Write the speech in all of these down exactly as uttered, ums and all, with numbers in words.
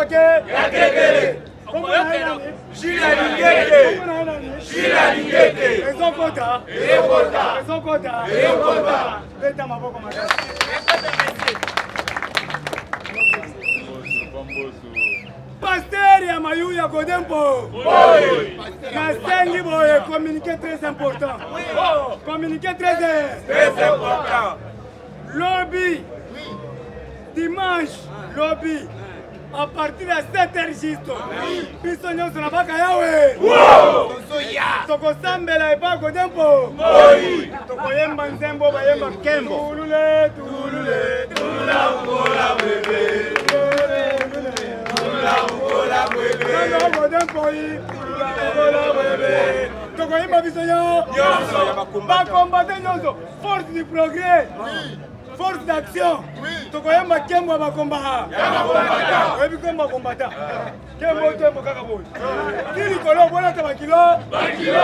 Kombo ke Yakekele. Kombo na Shila Lingeke. Shila Lingeke. Ezokota. Ezokota. Ezokota. Ezokota. Beta maboko makasi. Pasteur ya mayu ya Godempo. Nasengi boye communiqué très important. Communiqué très très important. Lobby. Dimanche, lobby. À partir de sept heures juste. Biso nyonso na baka yawe. Toko sambela eba Godempo. Tokoyemba nzembo bayemba kembo. Tulule, tulule, tulula ukola bebe. Tulula ukola bebe. Tulula ukola bebe. Tokoyemba biso nyonso. Bakombate nyonso. Force du progrès. Force d'action. Tokoyemba kembo bakomba. Oyebi kembo kombata. Kembo tembo kaka boy. Kili kolo bona ta bakilo. Bakilo.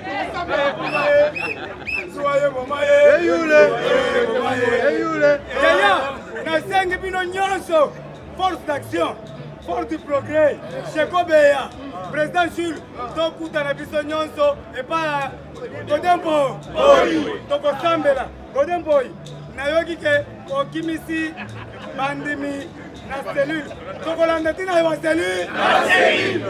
Soyez momaye. Eyule. Eyule. Yaya, na sengi bino nyonso. Force d'action. Force du progrès. Cheko Beya. Président Jules. Tokuta na biso nyonso et pas Godempo. Toko sambela. Godempo. Nayoki ke okimisi bandimi na cellule. Tokolanda tina wa cellule. Na cellule.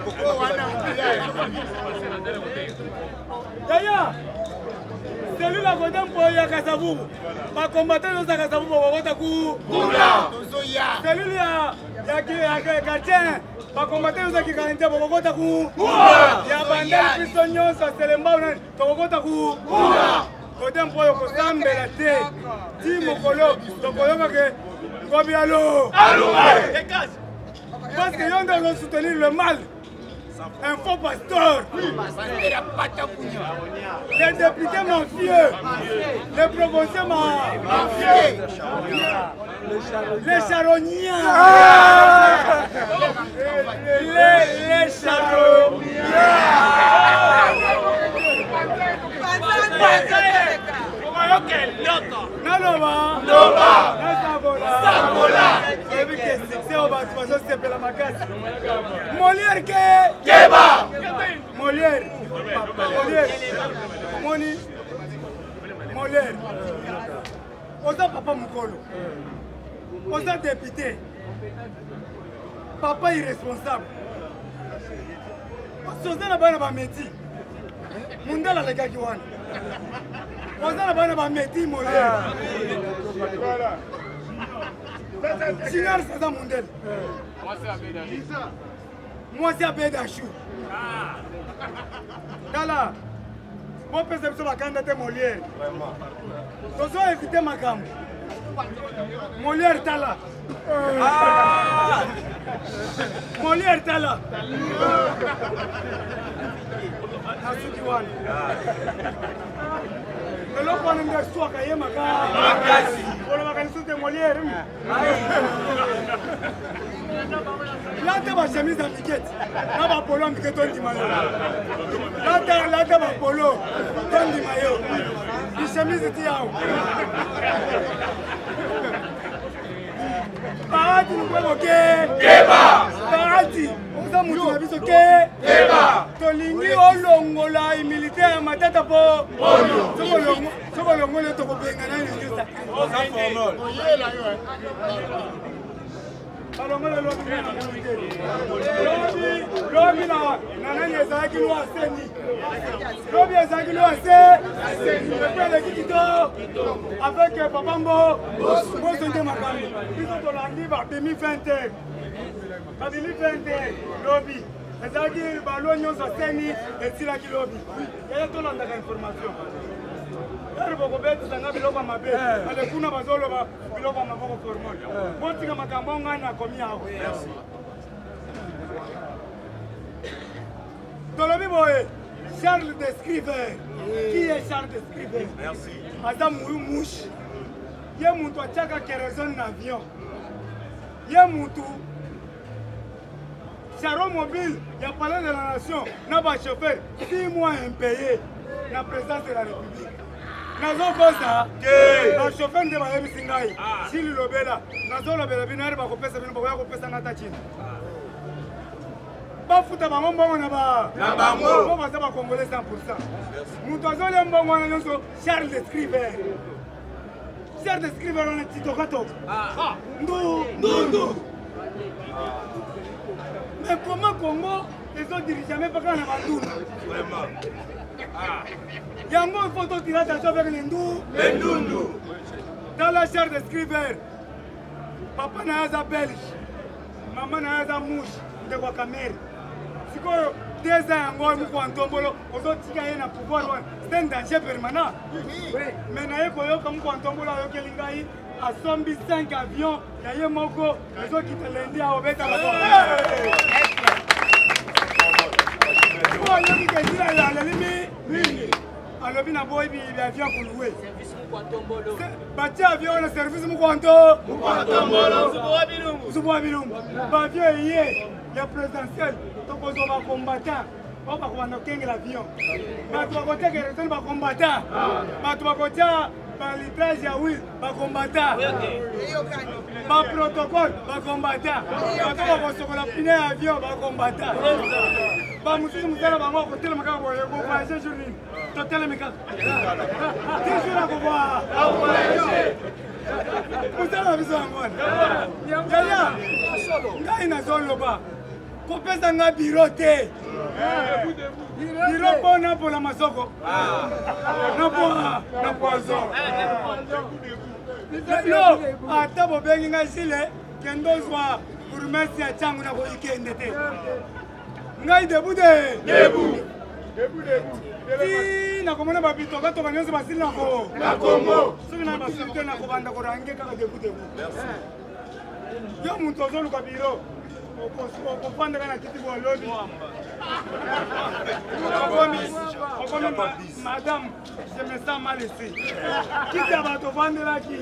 Yaya. Cellule la Godempo ya Kasavubu. Ba combattant za Kasavubu bakota ku. Kula. Cellule ya ya ya Katien. Ba combattant za Kikanja bakota ku. Kula. Ya bandel piso nyonso Selemba na bakota ku. Kula. Godempo yoko sambela te. Ti mokolo tokoyoka ke ngobialo. Parce que yon doit soutenir le mal. Un faux pasteur. Les députés mafieux. Les provinciaux mafieux. Les charognards. Les, les charognards. Nalova. Nova. Sabola. Molière ke. Keba. Molière. Molière. Moni. Molière. Oza papa Mukolo. Oza député. Papa irresponsable. Oza na bana ba meti. Mundala le gaki wana. Oza na bana ba meti Molière. Voilà. Sinar Saza Mundel. Moi c'est Abeda Chou. Dala. Bon perception la candidate Molière. Tozo éviter ma gamme. Molière Tala. Ah. Molière Tala. Asukiwan. Le loco on me soit caillé ma gamme. On va organiser des Molière. Là tu vas chemise en piquette. Là va polo en piquette ton maillot. Là tu là tu vas polo ton maillot. Die chemise tiao. Parati nous pouvons que Keba. Parati. On s'en mouille la biso que Keba. Tolingi olongola militaire matata po. Oyo. Soko longo, soko longo le toko benga na ni ça. On s'en formol. Oyé la yo. Alors moi le lobby na lobby lobby na nana ezaki lo aseni. Lobby ezaki lo aseni. Le père de Kito avec papa Mbo. Moi sonde makambi. Biso to landi ba demi vingt heures. Ba demi vingt heures lobby. Ezaki ba lo nyonso aseni etila ki lobby. Ya to landa ka information. Erbo ko betu sanga biloba mabe. Ale kuna bazolo ba biloba maboko hormone. Monti kama kambonga na komia hapo. Merci. Tolobi boye Charles Descriver. Qui est Charles Descriver? Merci. Adam Mouche. Ye muntu achaka kerosene na avion. Ye muntu Charo mobile, il y a palais de la nation, n'a pas chauffeur, six mois impayé, la présidence de la République. Nazo kosa, le chauffeur de Mayami Singai, si le lobela, Nazo lobela, binari ba kopesa bino ba kopesa ngata chini. bafuta bango mbongo na ba na bango bo baza ba congolais cent pour cent mutu azole mbongo na nyonso Charles de Scriver Charles de Scriver on est titokato ah ndu ndu mais comment Congo les autres dirigeants même pas quand na banduna vraiment ah yango photo tira ta avec les ndu les ndundu dans la Charles de Scriver papa na aza belge maman na aza mouche de kwa kamera sikoyo deux ans yango muko antombolo ozotika ye na pouvoir wana c'est un danger permanent mais na ye koyoka muko antombolo ayokeli ngai asombi cinq avions ya ye moko ezokita lendi aobeta oyoki kesila yalelimi mingi alobi na boyi bi avion kuluwe batia avion na service mukwanto zuboa bilumbu baavion eye ya présidentiel tokozwa bacombatant oyo bakobanda kokengela avion bato bakotekela etoni bacombatant bato bakotia balitrage ya wil bacombatant baprotocole bacombatant bato bakosokola pine ya avion bacombatant bamosusu mosala bango akotelema kaka boye kovoyage jour nini totelemi kaka toujours akovoa mosala biso yango wana yaya ngai nazoloba kopesa nga biro te biro mpona mpola masoko na poison no ata bobengi ngai sile kende ozwa bourgmestre ya ntango na koyikende te ngai debu de ti nakomona babitokatoka nyonso basili na kongo soki na basili te nakobanda korange kaka debu debu yo moto ozoluka biro okofandaka na kiti bolobi madame je me sens mal ici kiti ya bato ofandelaki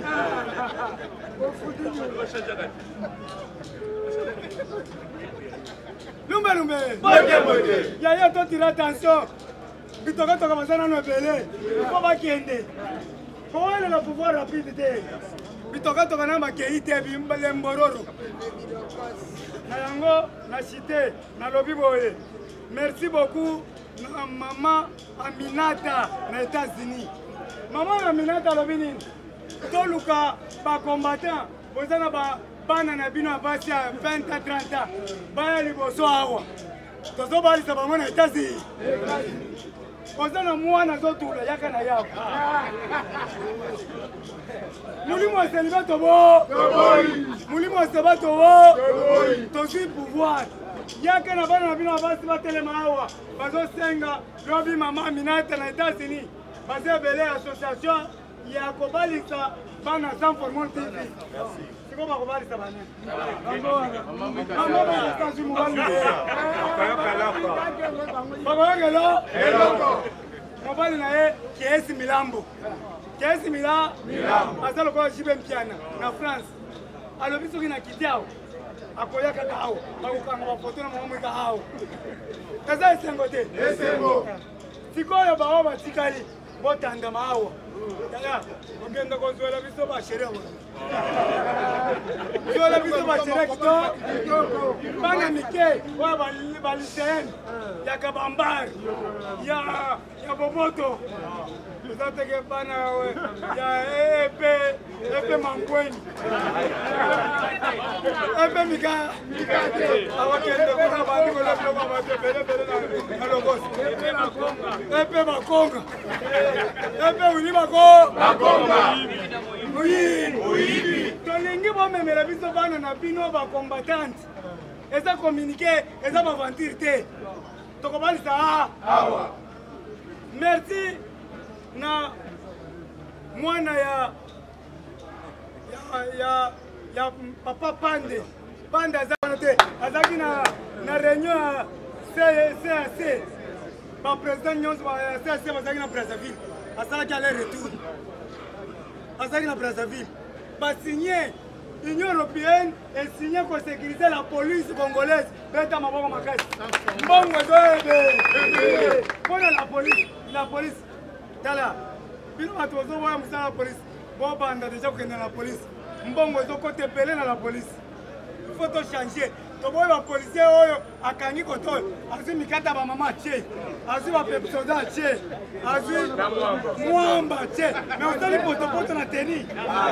lumbe lumbe yaya totira attention bitokatoka baza nano ebele po bakende kowelela pouvoir rapide te bitokatoka na bakei te lembororo na yango na cité nalobi boye merci beaucoup na mama Aminata na États-Unis. Mama Aminata alobi nini toluka bacombatant boza na bana na bino basi ya vingt à trente ans baya liboso awa tozobalisa bango na États-Unis boza na mwana azotula yaka na yako mulimo wa seliba tobo mulimo wa seba tobo tozwi pouvoir yaka na bana na bino basi batelema awa bazosenga lobi mama Aminata na États-Unis baza ebele association ya kobalisa bana sans formol T V siko bakobalisa bana bakoyokelo mobali na ye Kiesi Milambo Kiesi Mila aza lokola jibe mpiana na France alobi soki na kiti awo akoya kaka awo bakokanga bafoto na mama mwika awo kaza esengo te sikoyo bawo batikali botandama awa yaya ogenda kozwela biso bashere awa zwela biso bashere kito bana mike oyo baliseeni ya kabambari ya boboto ezateke bana ya epe epe mangweni epe mika awakende kuna bandi kola biloko bato ebelebele na lokosi epe bakonga epe wili bakonga oyibi tolingi bomemela biso bana na bino bacombattante eza communiqué eza baventure te tokobalisa awa merci na mwana ya ya ya ya papa Pande Pande azana te azaki na na réunion ya C A C ba président nyonso ba C A C bazaki na Brazzaville asalaki aller retour azaki na Brazzaville ba signé Union européenne et signé pour sécuriser la police congolaise beta maboko makasi mbongo zoebe pona la police la police tala bino bato ozoboya mosala la police bobanda déjà kokende na la police mbongo ezokota ebele na la police il faut to changer toboyi ba policier oyo akangi koto azwi mikata ba mama che azwi ba pepsoda che azwi mwamba che mais otali potopoto na teni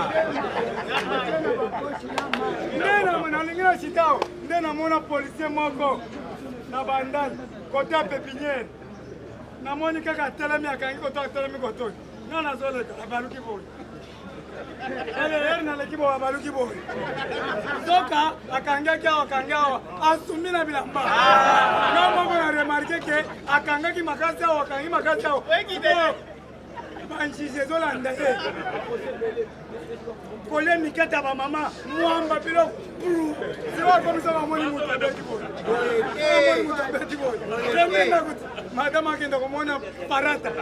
ndena nalingi na chitao nde namona policier moko na bandali kote ya pepiniere namoni kaka atelemi akangi koto atelemi koto nga nazoleka abaluki boyi ele naleki boyi abaluki boyi zoka akangaki awa akangi awa asumbi na bilamba nga moko na remarke ke akangaki makasi awa akangi makasi awa banjise ezolanda ye kolia mikata ba mama mwamba biloko siwakomisa bamoni mutu abeti boyi amoni mutu abeti boyi emenga kuti madame akenda komona parata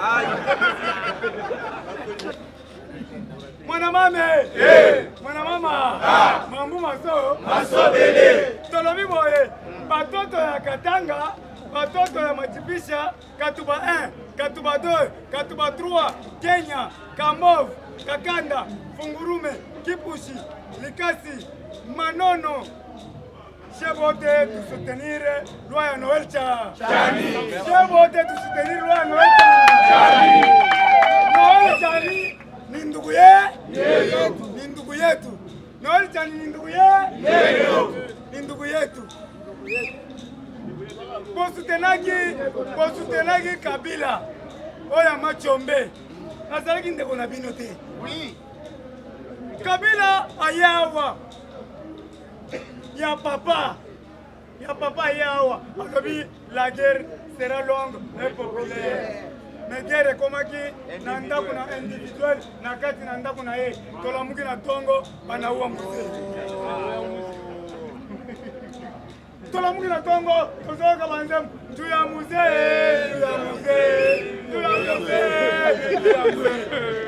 mwana mame mwana mama mambu maso masobele tolobi boye batoto ya Katanga batoto ya Machibisha Katuba un Katuba deux Katuba trois Kenya Kamov Kakanda Fungurume Kipushi Likasi Manono Chebote tu soutenir loi ya Noël cha Chani Chebote tu soutenir loi ya Noël cha Chani Noël Chani ni ndugu yetu ni ndugu yetu Noël Chani ni ndugu yetu ni ndugu yetu Bosutenaki bosutenaki Kabila oya Machombe azalaki ndeko na bino te Kabila ayawa ya papa ya papa yawa alobi la guerre sera longue et populaire mais guerre ekomaki na ndako na individuel na kati na ndako na ye tolamuki na tongo banauwa muse tolamuki na tongo tozoyoka banzembo ntu ya muse ntu ya muse ntu ya muse ntu ya muse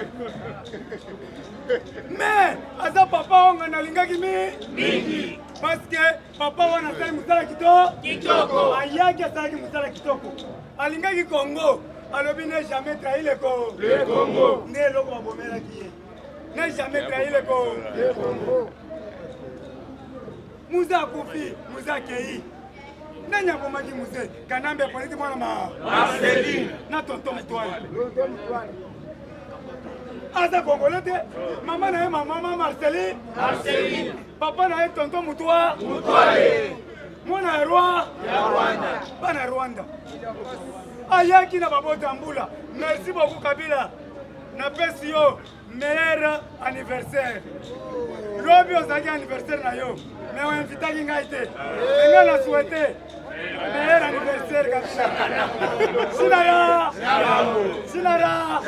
mais aza papa onga nalingaki mingi parce que papa wana asali musala kitoko ayaki asalaki musala kitoko alingaki Congo alobi ne jamais trahi le Congo nde eloko babomelaki ye ne jamais trahi le Congo muza akufi muza akei nani abomaki muse Kanambe aponeti mwana Marceline na tonton Mutwani aza Congolais te mama na ye mama Marceline papa na ye tonton Mutwani mwana ya Rwanda bana Rwanda ayaki na babota mbula. Merci beaucoup Kabila na pesi yo meilleur anniversaire lobi ozaki anniversaire na yo mais on invitaki ngai te nga na souhaité meilleur anniversaire Kabila sinara sinara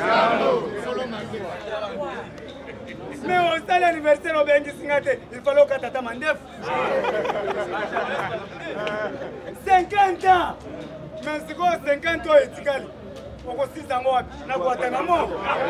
mais au stade anniversaire obengisi nga te il fallait okatata mandefu cinquante ans mais siko cinquante oyo etikali okosisa yango wapi nakwata namo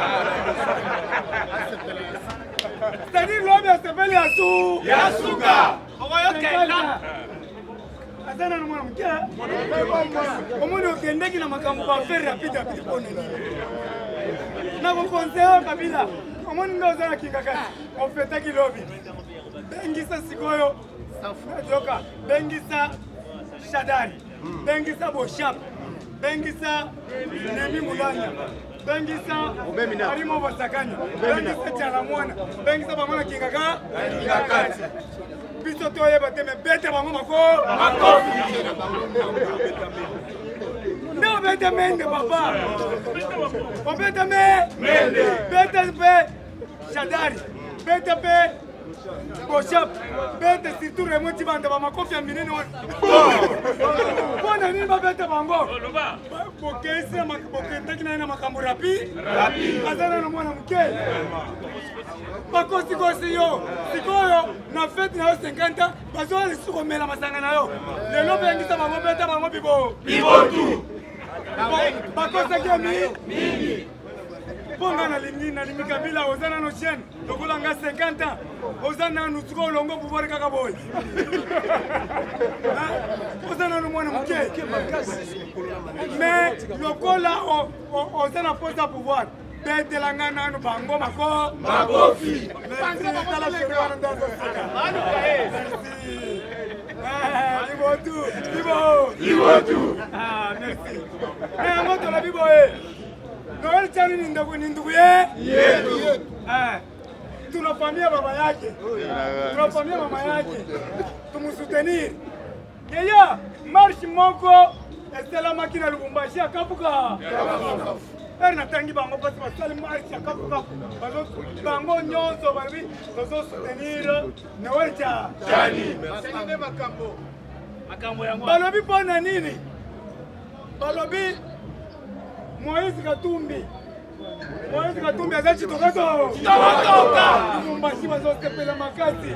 c'est-à-dire lobi asepeli yasuka okoyokela aza nano mwana moke omoni okendeki na makambo bafere rapide rapide mpona nini nakokonseye Kabila omoni nde oza na kinga kati ofetaki lobi bengisa sikoyo joka bengisa Shadari bengisa Boshap bengisa Nemi Mulanya bengisa Arimo Basakanya bengisa Chalamwana bengisa bamona kingaka kingakati biso toyeba te me bete bango mako makofi no bete mende papa o bete me mende bete pe Shadari bete pe Boshap bete surtout remoti banda ba makofi minene wana bona nini ba bete bango bokesi na makaboketaki na makambo rapi rapi azana na mwana mke bakosi kosi yo sikoyo na fete na yo cinquante bazo lisuko mela masanga na yo lelo bengisa bango bete bango bibo bibo tu bakosi mingi Ponga na lingi na lingi Kabila ozana no chaîne lokola nga cinquante ans ozana no tuko longo pouvoir kaka boy ozana no mwana muke mais lokola ozana posa pouvoir bete la nga nanu bango mako makofi merci tala chérie wana ndazo saka Ibotu, Ibo, Ibotu. Ah, merci. Mais à moi, tu l'as vu, Noël Tchani ni ndugu ni ndugu yetu. Ah. Tunafamia baba yake. Tunafamia mama yake. Tumusoutenir. Yeya, marche moko estela makina Lubumbashi akapuka. Er natangi bango pasi basali marche akapuka. Bazo bango nyonso babi bazo soutenir Noël Tchani. Merci makambo. Makambo yango. Balobi pona nini? Balobi Moïse Katumbi. Moïse Katumbi aza chitokato. Chitokato. Lubumbashi bazo sepela makasi.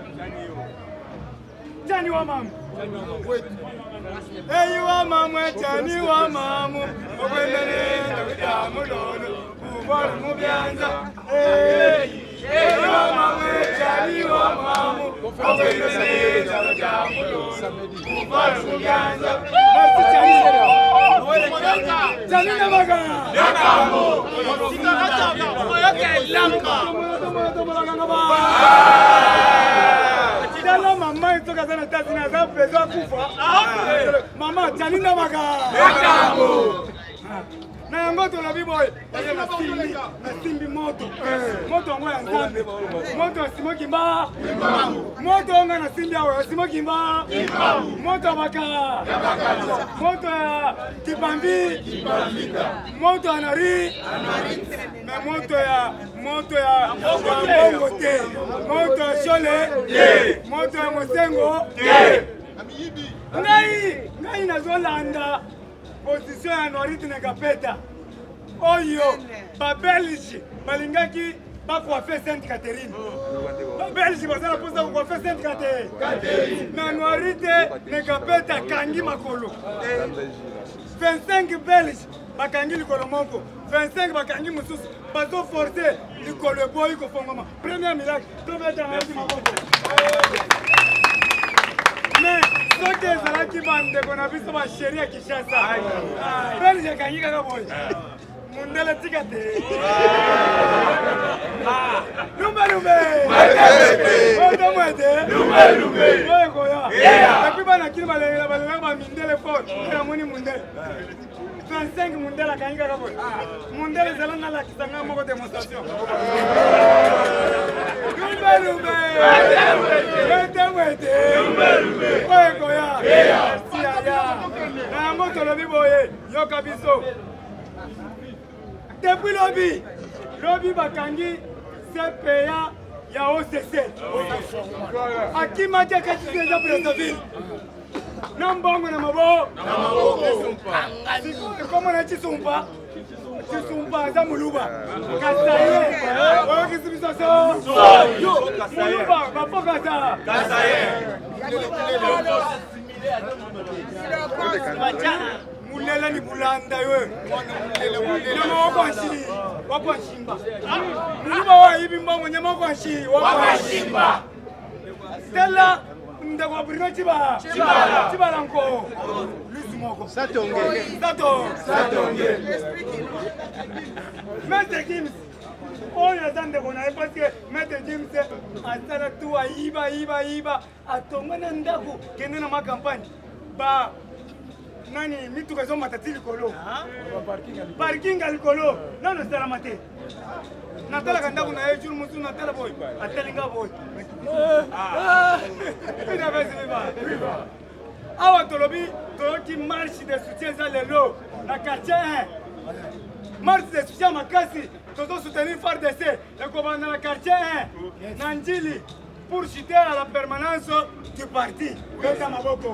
Tchani wa mamu. Hey wa mamu, Tchani wa mamu. Okwendele ndakudamu lolo. Ubora mubianza. Hey. Hey wa mamu, Tchani wa mamu. Okwendele ndakudamu lolo. Ubora mubianza. Merci Tchani. Tchani na baga. Yakamo. Sikarata. Oyoke lamba. Dala mama itoka sana tatu na za pezo kufa. Mama Tchani na baga. Yakamo. Na yango to la biboy. Na simbi, na simbi moto. Moto ngo ya nzambe. Moto asimo kimba. Moto ngo na simbi awo asimo kimba. Moto baka. Moto ya kibambi. Moto anari. Na moto ya moto ya bongo te. Moto ya shole. Moto ya mosengo. Ngai, ngai nazolanda. Position ya Norite Negapeta. Oyo, ba Belge, balingaki ba coiffer Sainte Catherine. Ba Belge bazala posa coiffer Sainte Catherine. Na Norite Negapeta kangi makolo. vingt-cinq Belge bakangi likolo moko. vingt-cinq bakangi mususu. Bazo forcer likolo boy ko fongoma. Premier miracle, to mettre en œuvre maboko. Mais ce que ça qui bande qu'on a vu sur ma chérie qui chasse ça. Belge gagné kaka boy. Mundela tikate. Ah, lumba lumbe. Odo mwete. Lumba lumbe. Oye koya. Et puis bana kili balela balela ba mindele fort. Ya moni mundele. vingt-cinq mundela gagné kaka boy. Mundele zala na la kisanga moko démonstration. Lumba lumbe. Mwete mwete. Lumba lumbe. Oye koya. Si aya. Na moto lobi boye. Yoka biso. Depuis lobby, lobby bakangi C P A ya O C C. Akima dia kati déjà Brazzaville. Nambongo na mabo. Na mabo. Comment na Chisumba? Chisumba za muluba. Kasaye. Oyo kisibiso so. Yo. Muluba bapoka za. Kasaye. Mulela ni bulanda yo. Nyama wakwanshi, wakwanshimba. Muluba wa hivi mbongo nyama wakwanshi, wakwanshimba. Stella ndakwa brino chiba. Chiba. Chiba lanko. Lusi moko. Satonge. Sato. Satonge. Maître Gims. Oh ya zande kona e parce que Maître Gims asala tu aiba iba iba atongana ndaku kende na ma campagne. Ba nani mitu kazo matati likolo parking alikolo nano sala mate natala kanda kuna ejuru mutu natala boy atelinga boy ah ina basi viva awa tolobi toloki marche de soutien za lelo na quartier marche de soutien makasi toto soutenir F A R D C le commandant na quartier un Nanjili pour chuter à la permanence du parti Beta Maboko.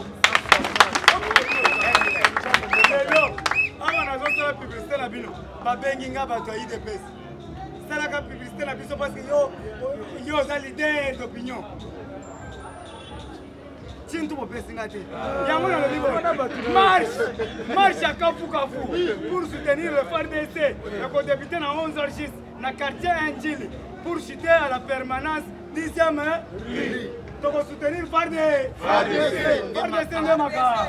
Awa nazosala publicité na bino babengi nga bato ya I D P S salaka publicité na biso parce que yo yo oza leader d'opinion tintu bopesi nga te yango nalobi boye marche marche ya kafu kafu pour soutenir le F A R D C ekodébute na onze heures six na quartier un Njili pour chuter à la permanence dixième toko soutenir F A R D C F A R D C nde maka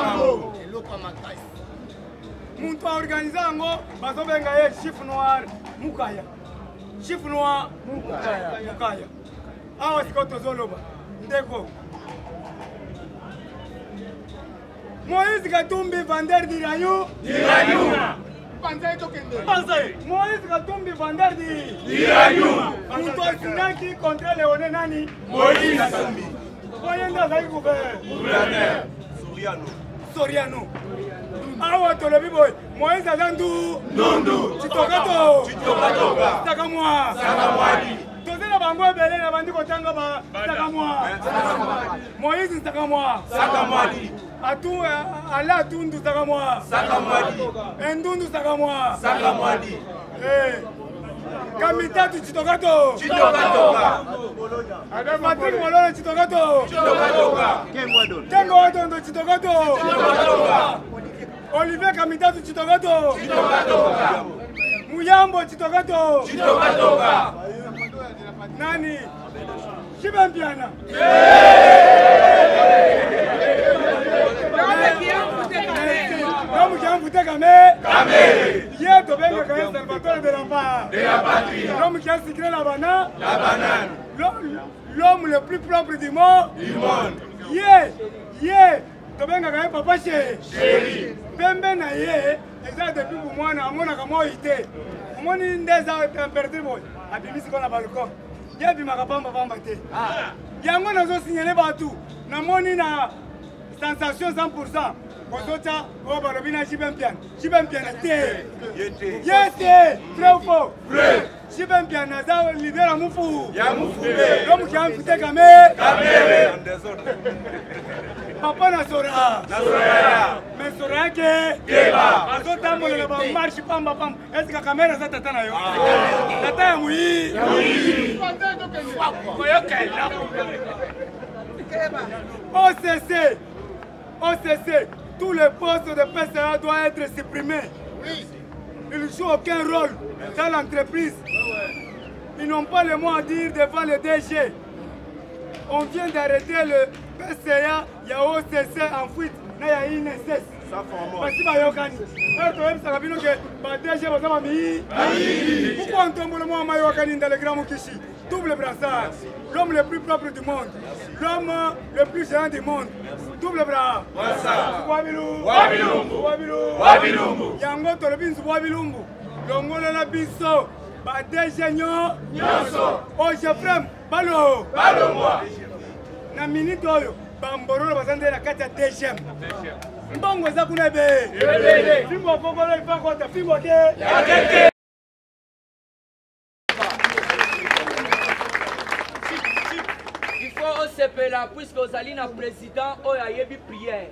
muntu aorganize yango bazobenga ye Chief Noir Mukaya. Chief Noir Mukaya. Awa siko tozoloba ndeko Moïse Katumbi, vendeur d'Irayou. D'Irayou. Moïse Katumbi, vendeur d'Irayou. Moutouassina qui contre Léoné Nani. Moïse Katumbi. Voyez-nous avec gouverneur. Soriano. Soriano. Awa tolobi boy. Moïse Azandu. Nondu. Chitokato. Chitokato. Sakamwa. Sakamwadi. Tozela bango belé na bandi kotanga ba Sakamwa. Moïse Sakamwa. Sakamwadi. Atu ala tundu Sakamwa. Sakamwadi. Endundu Sakamwa. Sakamwadi. Eh. Kamitatu Chitokato. Chitokato. Patrick Molona Chitokato. Chitokato. Kengo Wadondo Chitokato. Chitokato. Olivier Kamitatu Chitokato. Chitokato. Muyambo Chitokato. Chitokato. Nani? Chibampiana. L'homme qui a envoûté Kamé. Kamé. Hier, tu as bien le Salvatore de l'Enfant. De la patrie. L'homme qui a sucré la banane. La banane. L'homme le plus propre du monde. Du monde. Hier, hier, tu as bien le Papa Chéri. Pembe na ye, exact depuis pour moi, na mon akamo ité. Mon inde za température boy. Abimisi ko na balcon. Ya bi makapamba pamba te. Ah. Yango nazo signaler partout. Na moni na sensation cent pour cent. Kozocha o balobina Chibempian. Chibempian te. Yete. Yete. Vrai ou faux? Vrai. Chibempian za leader à Mufu. Ya Mufu. L'homme qui a envoûté Kamé. Kamé. Papa na sora. Na sora. Mais sora ke. Keba. Azo tambola na ba marche pamba pamba. Est-ce que caméra za tata na yo? Tata ya mui. Ya mui. Koyo kala. O C C. O C C. Tous les postes de P C A doivent être supprimés. Oui. Ils ne jouent aucun rôle dans l'entreprise. Ils n'ont pas le mot à dire devant le D G. On vient d'arrêter le P C A, il y a O C C en fuite, il y a I N S S. Ça fait moi. Pourquoi on tombe le mot à Mayokani dans le Grand Mukishi? Double brassard. L'homme le plus propre du monde. L'homme le plus géant du monde. Double bras. Wabilumbu. Wabilumbu. Wabilumbu. Wabilumbu. Yango Tolobinzu Wabilumbu. Longola la biso. Badejenyo. Nyoso. Ojefrem. Balo. Balo moi. Na minute oyo. Bamboro bazande la kati ya D G M. Mbongo za kuna be. Fimbo kokolo ifa kota fimbo ke. Ya keke. Là, puisque vous allez na président, oh ya yebi prière.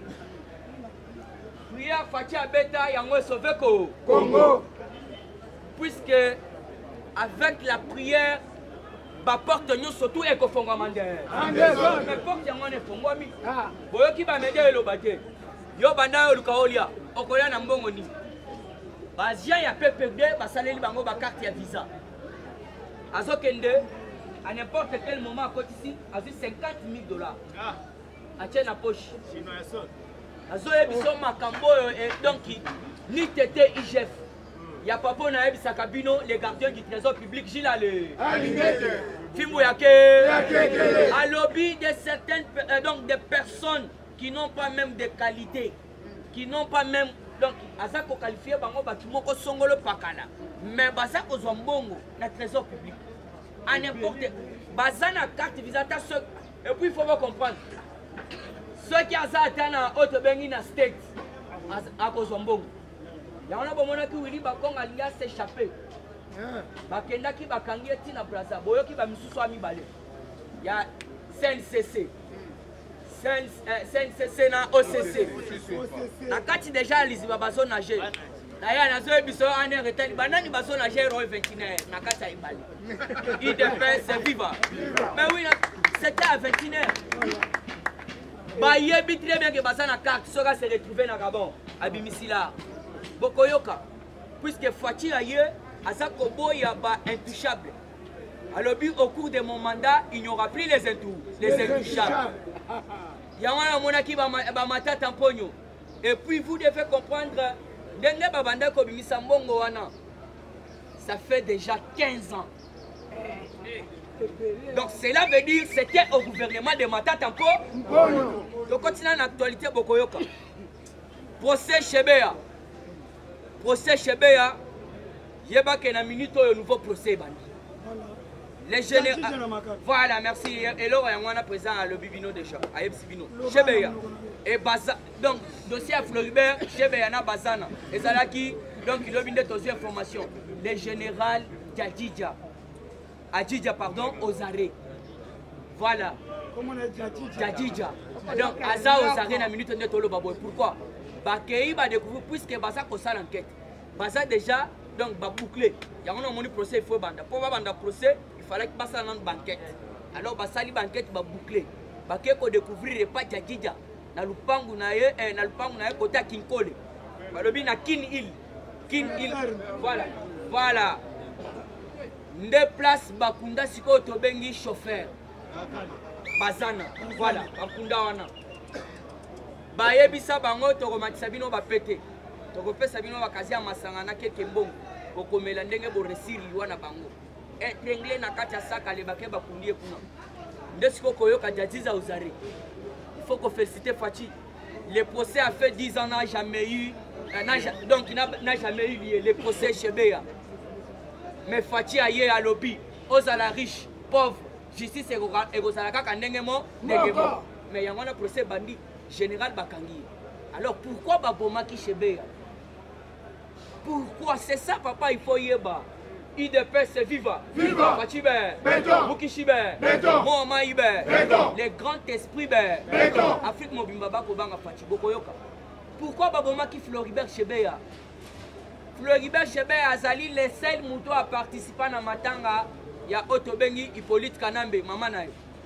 Prière Fati Abeta yango sauvé Congo. Puisque avec la prière, ba porte nous surtout et kofonga mandé. Mais porte yango ne fongo mi. Boyo ki ba mede lo bate. Yo banda yo lukaolia, okoya na mbongo ni. Bazia ya P P D ba saleli bango ba carte ya visa. Azokende à n'importe quel moment, à côté ici, a vu cinquante mille dollars. À tienne la poche. A zoé biso makambo et donc ni tété I G F. Il y a papa na ebi sakabino les gardiens du trésor public Gilles le. Fimbo yake. À lobby de certaines euh, donc des personnes qui n'ont pas même de qualité, qui n'ont pas même donc azako qualifié bango batumoko songolo pakala. Mais bazako zombongo na trésor public. À n'importe bazana carte visa ta ce et puis il faut comprendre ceux qui a ça atana auto bengi na state à Kozombongo ya on a bomona ki wili ba konga linga s'échapper ba kenda ki ba kangi tina plaza boyo ki ba misusu ami balé ya C N C C C N C C na O C C na kati déjà les babazo nager d'ailleurs na zo biso ane retali banani baso nager ro vingt-et-une na kati ya ibali il devait se vivre. Mais oui, c'était à vingt et une heures. Bah, il est très bien que Basana carte sera se retrouver dans Gabon, à Bimisila. Bokoyoka, puisque Fati aye, à sa kobo, il y a pas intouchable. Alors, au cours de mon mandat, il n'y aura plus les intouchables. Les intouchables. Il y a un mona qui va mater tamponio. Et puis, vous devez comprendre, Denge Babanda Kobimisa Mbongo Wana, ça fait déjà quinze ans. Donc cela veut dire que c'était au gouvernement de Mata Tampo. Donc continue l'actualité Bokoyoka. procès Chebeya. Procès Chebeya. Yeba que na minute au nouveau procès bandi. Les généraux. Voilà, merci. Et là, on a présent à l'Obibino déjà. À Ebsibino. Chebeya. Et Baza. Donc, dossier à Floribert, Chebeya na Bazana. Et Zalaki, donc il a une des informations. Les généraux Djadidja. Adjidja, pardon, aux arrêts. Voilà. Comment on a dit Djadidja. Donc, Aza aux arrêts na minute de Tolo Baboy. Pourquoi? Bakei va découvrir, puisque Baza a ça l'enquête. Baza déjà. Donc, bah boucler. Il y a un procès, il faut banda. Pour banda procès, il fallait que ça dans une banquette. Alors, bah sali banquette, bah boucler. Bah qu'on découvrir pas Djadidja. Na lupangu na ye, eh, na lupangu na ye côté à Kinkole. Bah le bin na Kin Hill. Kin Hill. Voilà. Voilà. Nde place Bakunda siko tobengi chauffeur. Bazana. Voilà. Bakunda wana. Ba yebisa bango to romatisa bino ba pété. Toko pesa bino bakazi ya masanga na keke mbongo bokomela ndenge bo resiri wana bango etengle na kati ya saka le bakeba kundie kuna ndesiko koyoka Djadidja Ozare. Il faut qu'on félicite Fachi. Le procès a fait dix ans, n'a jamais eu donc il n'a jamais eu lieu le procès Chebeya. Mais Fachi a eu à lobby Ozala riche pauvre justice et Ozalaka kandengemo ndengemo mais yango na procès bandi général Bakangi. Alors pourquoi babomaki Chebeya? Pourquoi? C'est ça, papa, il faut y aller. I D P, c'est viva. Viva. Fachibe. Béton. Bukishibe. Béton. Mohamed Ibe. Béton. Les grands esprits. Béton. Afrique Mobimbaba Kobanga Fachi. Bokoyoka. Pourquoi babomaki Floribert Chebeya? Floribert Chebeya Azali, les seuls moutons à participer à Matanga. Il y a Otobengi, Hippolyte Kanambe, maman naï.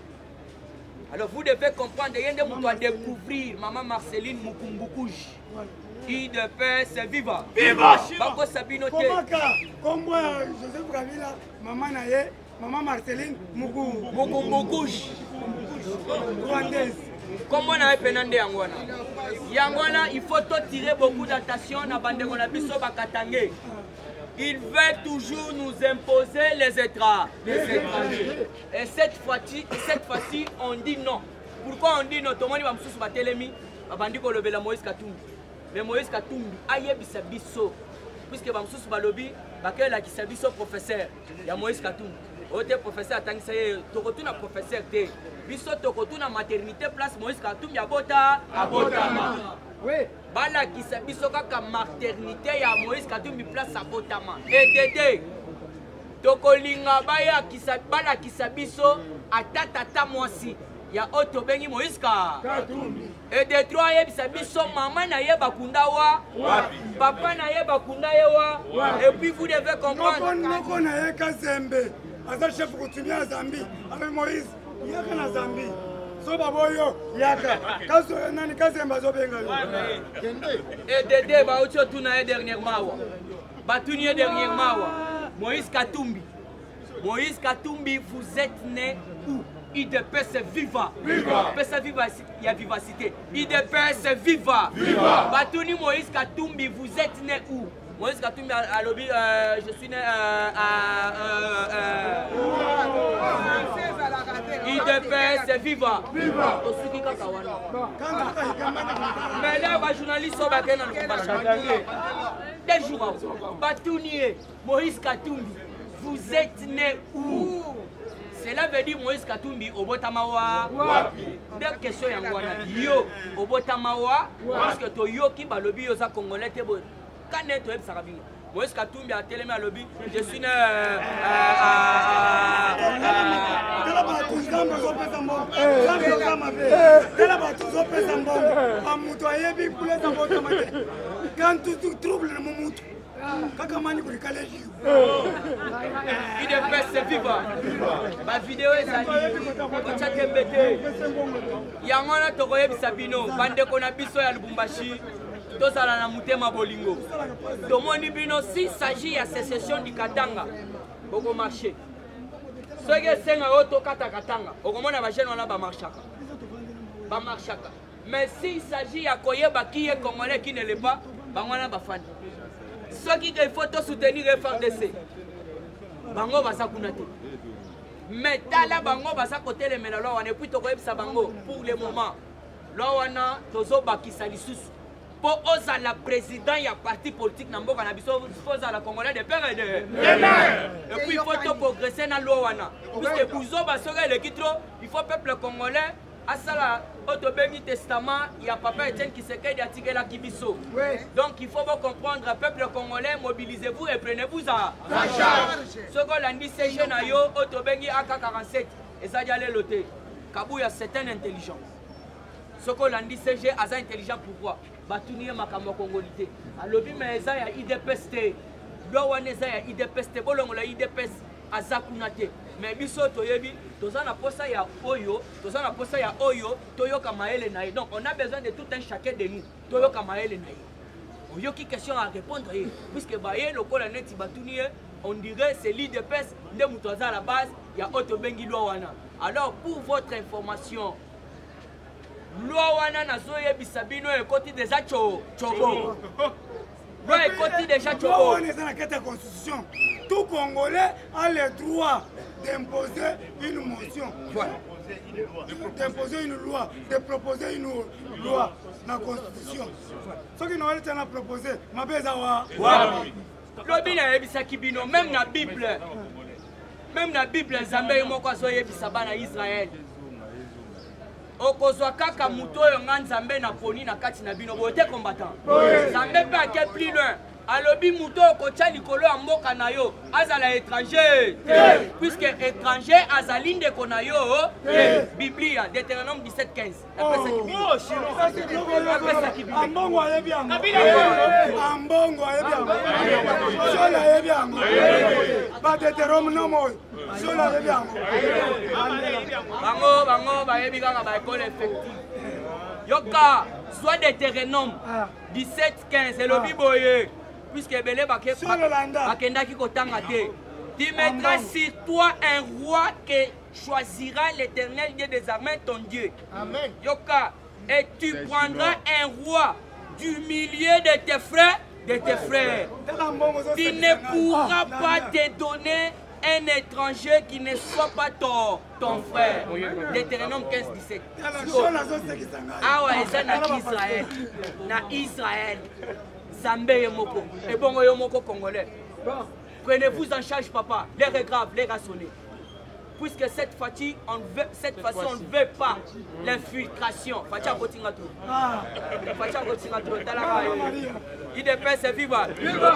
Alors vous devez comprendre, il y a des moutons à découvrir. Maman Marceline Mukumbukouj. I D P, c'est viva. Viva! Bako Sabino Té. Comme moi, Joseph Kabila, maman Naye, maman Marceline Mukumbukouj. Mukumbukouj. Rwandaise. Comme on a Penande Yangwana. Yangwana, il faut tirer beaucoup d'attention à Bandegona Biso Bakatangé. Il veut toujours nous imposer les étrats, les étrangers. Et cette fois-ci, cette fois-ci, on dit non. Pourquoi on dit non? Tout le monde va me soucier de Télémi, Bandi Kolobela Moïse Katumbi. Mais Moïse Katumbi, aïe bisabiso. Puisque va me soucier de lobby, Bakel a bisabiso professeur. Il y a Moïse Katumbi. Autre professeur, tant que c'est Tokotuna professeur, biso Tokotuna maternité place Moïse Katumbi à Bota, à Botama. Oui. Bala qui biso kaka maternité ya Moïse Katumbi place à Botama. Et Tété. Tokolinga baya qui bala qui biso à tata moisi. Ya Otto Bengi Moïse Katumbi. Et de trois yebisa biso maman na yeba kundawa. Papa na yeba kundawa. Et puis vous devez comprendre. Noko na yeka Zembe. Asa chef coutumier à Zambie avec Moïse. Yaka na Zambie. So baboyo yaka. Kaso nani Kazemba zo benga yo. Et Dédé ba ocho tuna dernièrement. Batunier dernièrement. Moïse Katumbi. Moïse Katumbi, vous êtes né où? I D P c'est viva. Viva. C'est viva, il y a vivacité. I D P c'est viva. Viva. Batuni Moïse Katumbi, vous êtes né où? Moïse Katumbi à lobby, euh, je suis né euh, à euh, euh, I D P c'est viva. Viva. Mais là, les journalistes sont baqués dans le combat. Des jours avant. Batuni Moïse Katumbi, vous êtes né où? Cela veut dire Moïse Katumbi au Botamawa. Deux questions yangwana. Yo au Botamawa parce que to yo qui ba lobby yo za congolais te bo. Quand est-ce que ça va venir? Moïse Katumbi a télé à lobby. Je suis né quand tout trouble le moment. Kakamani pour le collège. Il est fait, c'est vivant. Ma vidéo est allée. On chat M B T. Yangona Tokoye Bisabino. Bande Konabiso ya Lubumbashi. Tosala na Mutema Bolingo. Domoni Bino, s'il s'agit de sécession du Katanga, Boko marché. Ceux qui sont en auto Katanga, au moment où les gens ont ba marchaka. Ba marchaka. Mais s'il s'agit de Koyeba qui est congolais qui ne l'est pas, Bangwana Bafani. Ceux qui il faut soutenir les F A R D C. Bango basa kunate. Mais tala bango basa côté les mélalos on est plutôt comme ça bango pour le moment. Là on a tozo bakisa lisusu. pour osa la président il y a parti politique na mboka na biso faut la congolais de père et de et puis il faut tout progresser na loi wana puisque buzo basoka le kitro il faut peuple congolais asala autobengi testament il y a papa Etienne qui se quede attirer la kibiso donc il faut vous comprendre peuple congolais mobilisez-vous et prenez-vous à charge ce qu'on a dit c'est jeune yo autobengi A K quarante-sept et ça y aller loter Kabuya c'est un intelligent ce qu'on a dit c'est asa intelligent pourquoi batunier makambo congolité alobi mais ça ya I D P S T lo wana ça ya I D P S T bolongo la I D P S asa kunate mais biso toyebi toza na posa ya oyo toza na posa ya oyo toyoka maele na ye donc on a besoin de tout un chacun de nous toyoka maele na ye oyoki question à répondre ye puisque baye lokola neti batunier on dirait c'est l'I D P S nde muto aza à la base ya oto bengi lo wana alors pour votre information loi wana nazoyebisa bino ekoti déjà chobo loi ekoti déjà chobo on est dans la constitution tout Congolais a le droit d'imposer une motion d'imposer une loi de proposer une loi dans la constitution ce qui nous a proposé ma beza wa lobi na yebisaki bino même na bible même na bible nzambe moko azoyebisa bana Israël okozwa kaka muto oyo nga nzambe na poni na kati na bino boye te combattant nzambe mpe ake plus loin alobi muto okotya likolo ya mboka na yo azala étranger puisque étranger azali ndeko na yo biblia Deutéronome dix-sept quinze ambongo ayebi yango ambongo ayebi yango sola ayebi yango badeuteronome oyo sola ayebi yango bango bango bayebi kaka baekole effective yoka soit Deutéronome dix-sept quinze elobi boye puisque ebele bakendaki kotanga te tu mettras sur toi un roi que choisira l'Éternel Dieu des armées ton Dieu. Amen. Yoka, et tu prendras un roi du milieu de tes frères, de tes frères. Tu ne pourras pas te donner un étranger qui ne soit pas ton, ton frère. Deutéronome quinze dix-sept. Ah ouais, c'est na Israël. Na Israël. Zambé Yomoko. Et bon, Yomoko congolais. Prenez-vous en charge, papa. L'air est grave, l'air a sonné. Puisque cette fois-ci, on veut, cette fois-ci, on ne veut pas l'infiltration. Fatia Kotinga trop. Fatia Kotinga trop. Il dépêche ses vivants.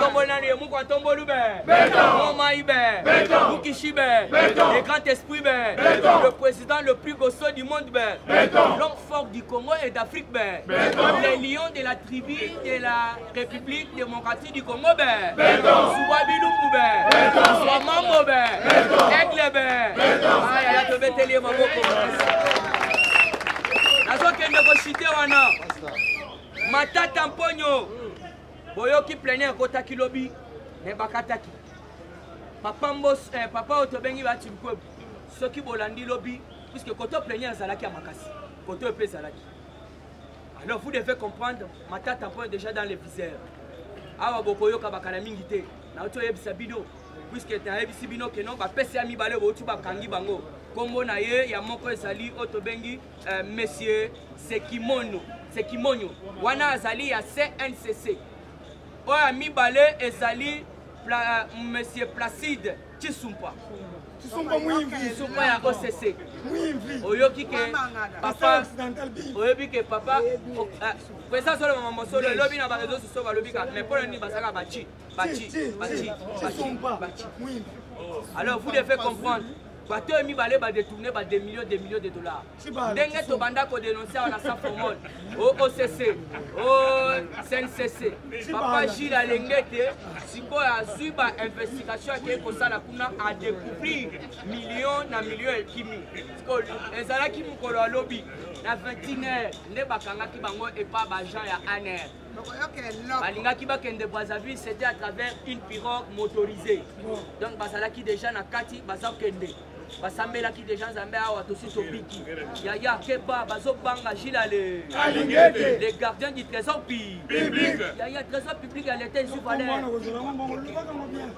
Le grand esprit, le président le plus gosseux du monde, l'homme fort du Congo et d'Afrique, les lions de la tribu de la République démocratique du Congo, Souabilou, Swamambo, Aigle, ah, il y a de bételier, ma beaucoup. Nazo kende ko chité wana. Matata mponyo. Boyo ki plein kota kilobi ne bakataki. Papa mbos eh, papa otobengi ba timko. Soki bolandi lobi puisque koto plein zalaki a makasi. Koto epé zalaki. Alors vous devez comprendre matata mponyo déjà dans les viseurs. Awa bokoyo ka bakala mingi te. Na oto yebisa bino. Puisque tu as vu bino que non, pèse ami balé au tuba kangi bango. Comme na ye ya moko ezali otobengi monsieur Sekimono, Sekimono. Wana azali ya C N C C. O ami balé ezali monsieur Placide Tsumpa. Tsumpa mwimvi, Tsumpa ya O C C. Mwimvi. Oyoki ke papa, oyoki ke papa. Présent sur le moment solo, le lobby n'a pas réseau sur le lobby, mais pour le niveau, ça va bachi, bachi, bachi, bachi. Alors vous devez comprendre, bateau mi balé va détourner des millions, des millions de dollars. Dengue to banda ko dénoncer à la Safomol, au O C C, au C N C C. Papa Gilles a l'engagé, si quoi a suivi investigation qui est comme ça la kuna a découvert millions na millions et kimi. Et ça là qui nous colle au lobby. La vingt heures, ne bakanga ki bango et pas bagent ya aner. Balinga ki bakende Brazzaville, c'était à travers une pirogue motorisée. Donc basala ki déjà na kati baza kende. Basambela ki déjà nzambe awa to si to biki. Ya ya keba bazo banga jila les les gardiens du trésor public. Ya ya trésor public elle était sous valeur.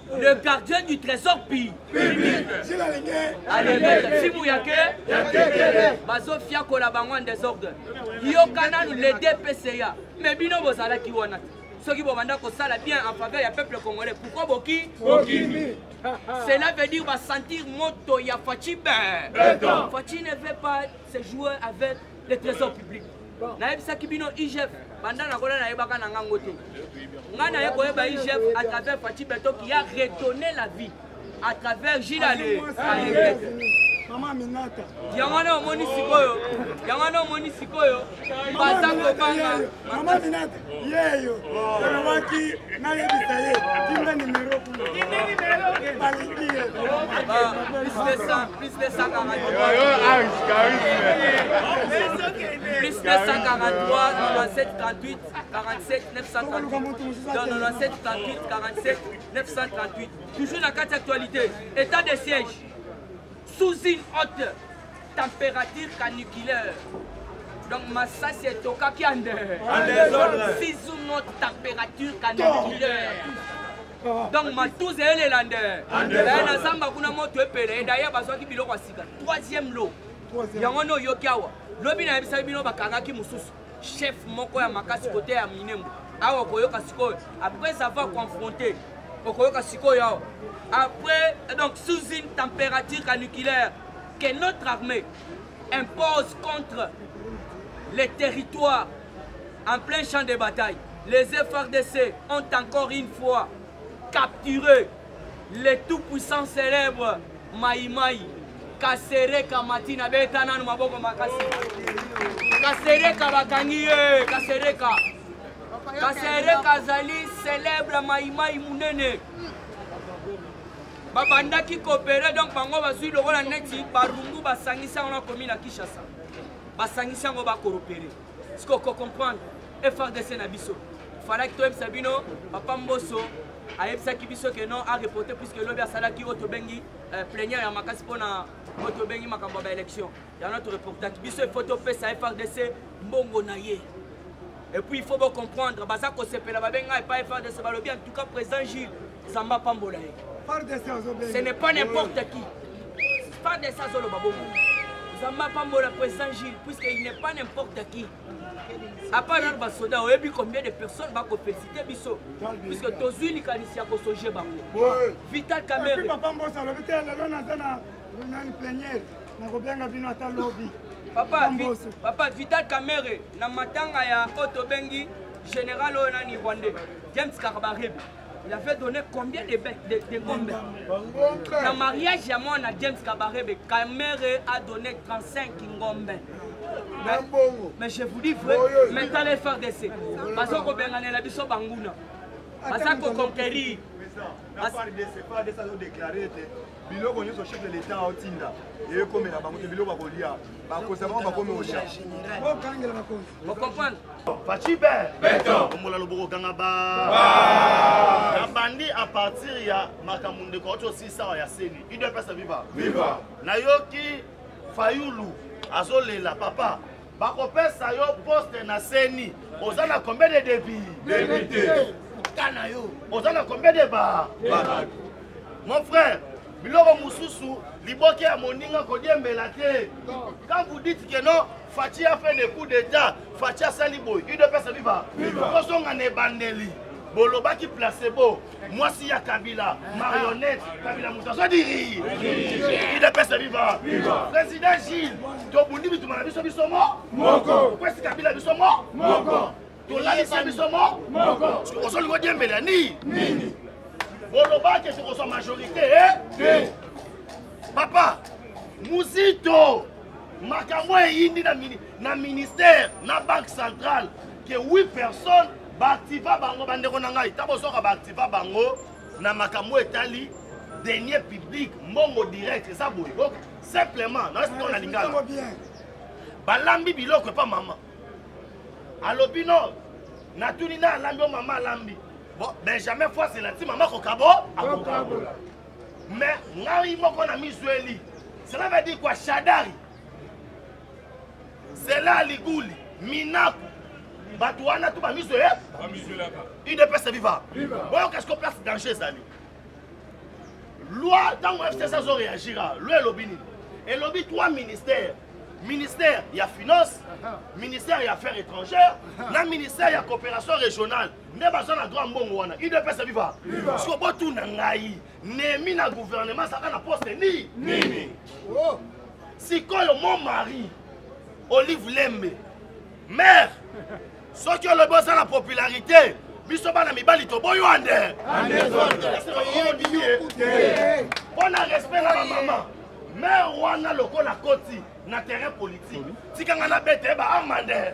le gardien du trésor public. Allez, si vous y avez, bazo fia kolabango en désordre. Yo kananu le D P C A. Mais bino bozala ki wana. Ceux qui vont ça bien en faveur du peuple congolais. Pourquoi Boki? Cela veut dire va sentir moto ya Fachi. Fachi ne veut pas se jouer avec le trésor public. Naïb Sakibino I G F, pendant la colonne à Ebaka Nangangote. Ngana Ekoeba I G F à travers Fachi Beto qui a redonné la vie à travers Gilles Allé. Maman Minata. Yamano Moni Sikoyo. Yamano Moni Sikoyo. Bazako Banga. Maman Minata. Yeyo. Waki Naye Bisaye. Kimba numéro pour le. Kimba numéro. Baliki. Ah, plus de cent, plus de cent quarante-trois. Plus de cent quarante-trois, quatre-vingt-sept, trente-huit, quarante-sept, neuf cent trente-huit. quatre-vingt-sept, trente-huit, quarante-sept, neuf cent trente-huit. Toujours la carte actualité. État de siège. Sous une haute température caniculaire. Donc, Massa, c'est au cas qui en est. Sous une haute température caniculaire. Donc, ma tous et les landais. D'ailleurs, troisième lot. Yangono Yokawa. Lobina Bisabino Bakagaki Moussous. Chef Moko ya Makasi côté à Minembo. Awa Koyoka Siko. Après savoir confronter. Koyoka Siko Yao. Après, donc, sous une température caniculaire que notre armée impose contre les territoires en plein champ de bataille, les F A R D C ont encore une fois capturé les tout-puissants célèbres Maï Maï, Kasereka Matina Betana Maboko Makasi, Kasereka Bakangiye, Kasereka, Kasereka Zali célèbre Maï Maï Mounene. Babanda qui coopérait donc bango bazui le rôle neti barungu basangisa on a commis na Kinshasa. Basangisa on va coopérer. Ce qu'on comprendre F A R D C na biso. Fallait que toi Sabino papa Mbosso a epsa ki biso que non a reporter puisque lobi asala ki otobengi plénière ya makasi pona otobengi makambo ba élection. Ya notre reportage biso photo pesa F A R D C mbongo na ye. Et puis il faut bien comprendre baza ko sepela babenga et pas F A R D C balobi en tout cas président Gilles Zamba Pambola. Ce n'est pas n'importe qui. Pas de ça, Zolo Babou. Zamba Pambola, président Gilles, puisqu'il n'est pas n'importe qui. À part notre soda, on a vu combien de personnes vont féliciter Bisso. Puisque Tozu Likanicia Kosoje Bango. Vital Kamere. Papa, papa, Vital Kamere, na matanga ya Otobengi, général Onani Rwandais, James Karabarebe. Il avait donné combien de de, de ngombe? Dans le mariage, il y a moi, James Kabarebe, Kamere a donné trente-cinq ngombe. Mais, mais je vous dis vrai, maintenant les F A R D C. Parce qu'on a la biso banguna. Parce qu'on conquérir. Parce que les F A R D C ont déclaré que Bilo connaît son chef de l'État en Tinda. Et comme il a pas Bilo va coller. Parce que ça va pas comme au chef. Vous comprenez? Fachibe. Beto. Comme la loboko kangaba. La bandi à partir ya makamunde ko six cents ya seni. Il doit pas se vivre. Viva. Nayoki Fayulu azolela papa. Bako pesa yo poste na seni. Ozana combien de débits? Député. Kanayo. Ozana combien de bas? Mon frère, Biloko Moussousou, Liboki a moninga kodiembela te. Quand vous dites que non, Fachi a fait des coups d'état, Fachi a saliboy, il doit pas se vivre. Kosonga ne bandeli. Boloba qui placebo. Moi si ya Kabila, marionnette, Kabila Moussa diri. Il doit pas se vivre. Président Gilles, Tobundi bitumana biso biso mo. Moko. Pourquoi c'est Kabila biso mo? Moko. Tolalisa biso mo. Moko. Osoli kodiembela ni. Nini. Boloba que c'est sa majorité, hein? Papa, Mouzito, Makamwa et Indi na ministère, na banque centrale, que huit personnes activent bango bandeko nangai. Taboso ka activent bango na Makamwa etali dernier public, mongo direct, c'est ça boy. Simplement, dans ce qu'on a lingala. Balambi biloko pas maman. Alobino, na tunina lambi o mama lambi. Bon, Benjamin fois c'est la team maman Kokabo. Mais Ngari moko na Misueli. Cela veut dire quoi? Shadari. C'est là Ligouli, Minaku. Batouana tout ba Misueli. Il ne peut se vivre. Bon, qu'est-ce qu'on place danger ça lui? loi ntango F C C azoréagira loi elobi nini elobi trois ministères ministère ya finance ministère ya affaires étrangères na ministère ya coopération régionale nde baza na droit mbongo wana I D P S viva siko botuna ngai nemi na gouvernement saka na poste ni nini sikoyo mon mari Olive Lembe mère soki olobi oza na popularité biso bana mibali toboyo ande mpona respect na bamama mère wana lokola koti na terrain politique tikanga na bete ba amande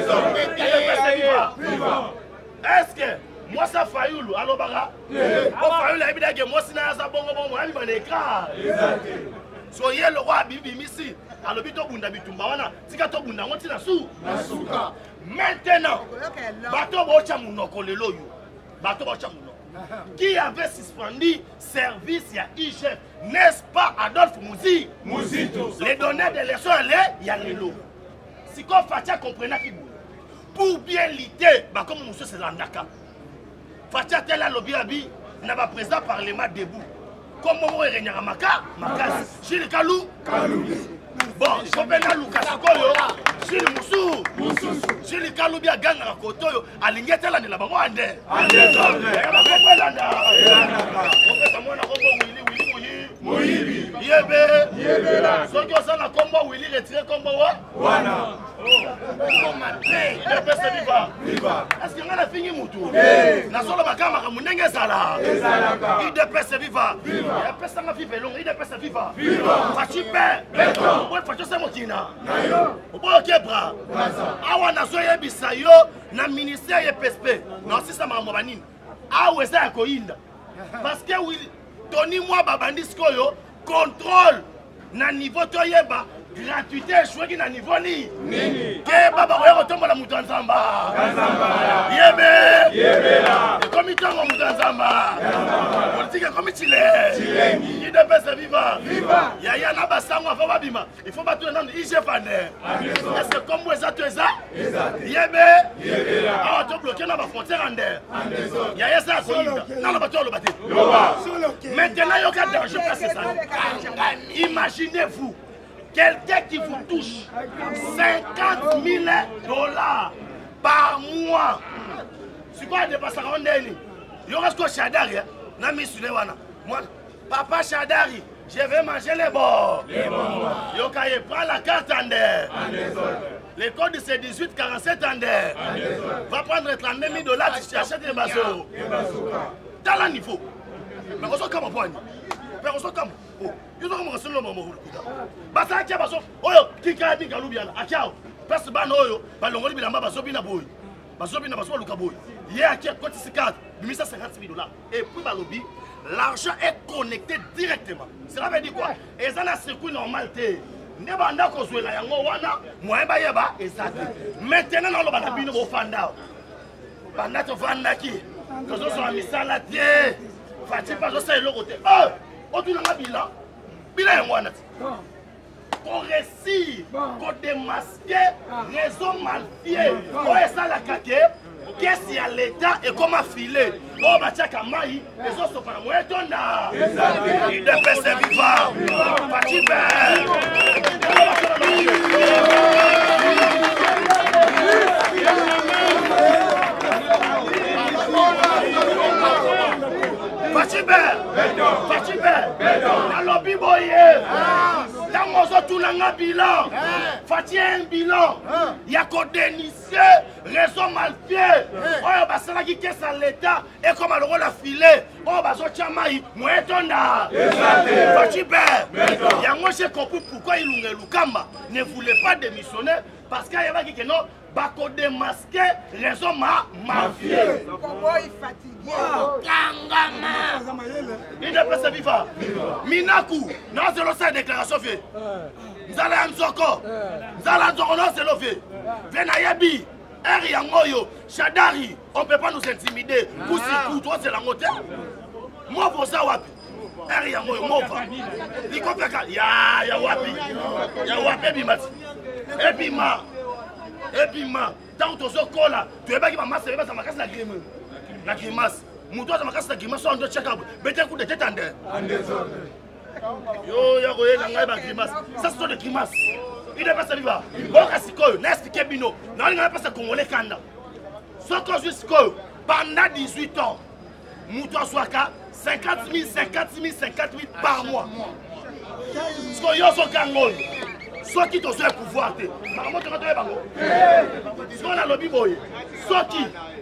est-ce que moi ça Fayulu alobaka o Fayulu ebidage moi sina za bongo bongo abi bana écran so ye le roi bibi misi alobi to bunda bitumba wana tika to bunda ngoti na su na suka maintenant bato bocha munoko lelo yo bato bocha munoko qui avait suspendu service à I G F, n'est-ce pas Adolphe Mouzi Mouzito. Les données de l'élection, il y a les lots. Si qu'on Fatia comprenait qui pour bien lutter, bah comme monsieur c'est l'andaka. Fatia tel a lobby abi, n'a pas président parlement debout. Comme on est régnant à Maka, Makas, chez le Kalou, Kalou. Bon, je connais Lucas Koyo, chez le Moussou, Moussou, chez le Kalou bien gang à Kotoyo, à l'ingénieur de la Barouande. Yebe, yebe là. Ceux qui ont ça la combo Willy retiré combo wa. Wana. Il peut se vivre. Viva. Est-ce qu'il y a fini moutou? Na solo makama kamunenge sala. Il peut se vivre. Viva. Il peut se vivre long. Il peut se vivre. Viva. Fachipe. Beton. Ouais, facho se motina. Nayo. Obo kebra. Awa na so yebisa yo na ministère ye P S P. Na si ça mama banini. Awe za koinda. Parce que Willy Tony moi babandi skoyo contrôle na niveau toyeba gratuité choisi na niveau ni nini ke baba ko tombola mutu nzamba nzamba yebe yebe la comme tango mutu nzamba politique comme chile chilengi il devait se vivre viva ya ya na basango fa babima il faut battre dans I G F est-ce que comme ça tu ça yebe yebe la ah to bloquer na ba frontière ande ya ya ça ko na na bato lo baté maintenant il y a un danger parce que ça imaginez-vous quelqu'un qui vous touche cinquante mille dollars par mois. C'est quoi de passer en dernier? Il y aura ce que Chadari, n'a mis sur les wana. Moi, papa Chadari, je vais manger les bords. Il y a prendre la carte en l'air. Le code c'est dix-huit quarante-sept en l'air. Va prendre trente-neuf mille dollars si tu achètes les bateaux. Dans le niveau. Mais on s'en comme un point. Mais on s'en comme. You don't want to know more. But I can't so. Oh, Kika Galubian. I can't. Pass ban oil, but only be a Basobina boy. Basobina Baso Luka boy. Yeah, I can't cut this card. Du ministère cinquante mille dollars. Et puis Balobi, l'argent est connecté directement. Cela veut dire quoi? Et ça, c'est circuit normal. Nebanda Kozuela Yango Wana, Moeba Yaba, et ça. Maintenant, on va bien au Fanda. Banato Vandaki. Quand on soit mis à la terre, Fatih pas au sein de l'autre. Oh! On dit le bilan, bilan est wana. Qu'on réussit, qu'on démasque, raison mal fiée. On est ça la caquée, qu'est-ce qu'il y a l'État et comment filer. On va tchaka maï, les autres sont pas moins étonnants. Il devait se vivre. Fatih Fachibe, Fachibe, na lobby boye, dans mon tout le bilan, Fachi un bilan, il y a qu'au dénicer, raison mal fait, on va s'en qui caisse à l'État et comme on va la filer, on va sortir maï, moi étonnant, Fachibe, il y a moi j'ai compris pourquoi il ou Lukamba ne voulait pas démissionner parce qu'il y avait qui non. Bako démasqué, raison ma mafia. Comment il fatigué? Kangama. Il ne peut se vivre. Minaku, non c'est l'océan déclaration fait. Nzala Nzoko, Nzala Nzoko non c'est l'ofé. Venayabi, Eri Yangoyo, Chadari, on ne peut pas nous intimider. Kousikou, toi c'est la montée. Moi pour ça wapi. Eri Yangoyo, moi va. Il comprend qu'il y a ya wapi, ya wapi bimati. Et puis ma. Et puis, ma, tant que tu es là, tu es pas qui m'a massé, ça m'a cassé la grimace. La grimace. moto aza makasi na grimace so ando check up bete coup de tête en deux yo ya koye na ngai ba grimace ça c'est de grimace il est pas ça viva boka sikoyo na expliquer bino na linga pas ça congolais kanda soko jusqu'au pendant dix-huit ans moto azwaka cinquante mille cinquante mille cinquante mille par mois siko yo so kango soki to so pouvoir te makambo to to bango siko na lobi boye soki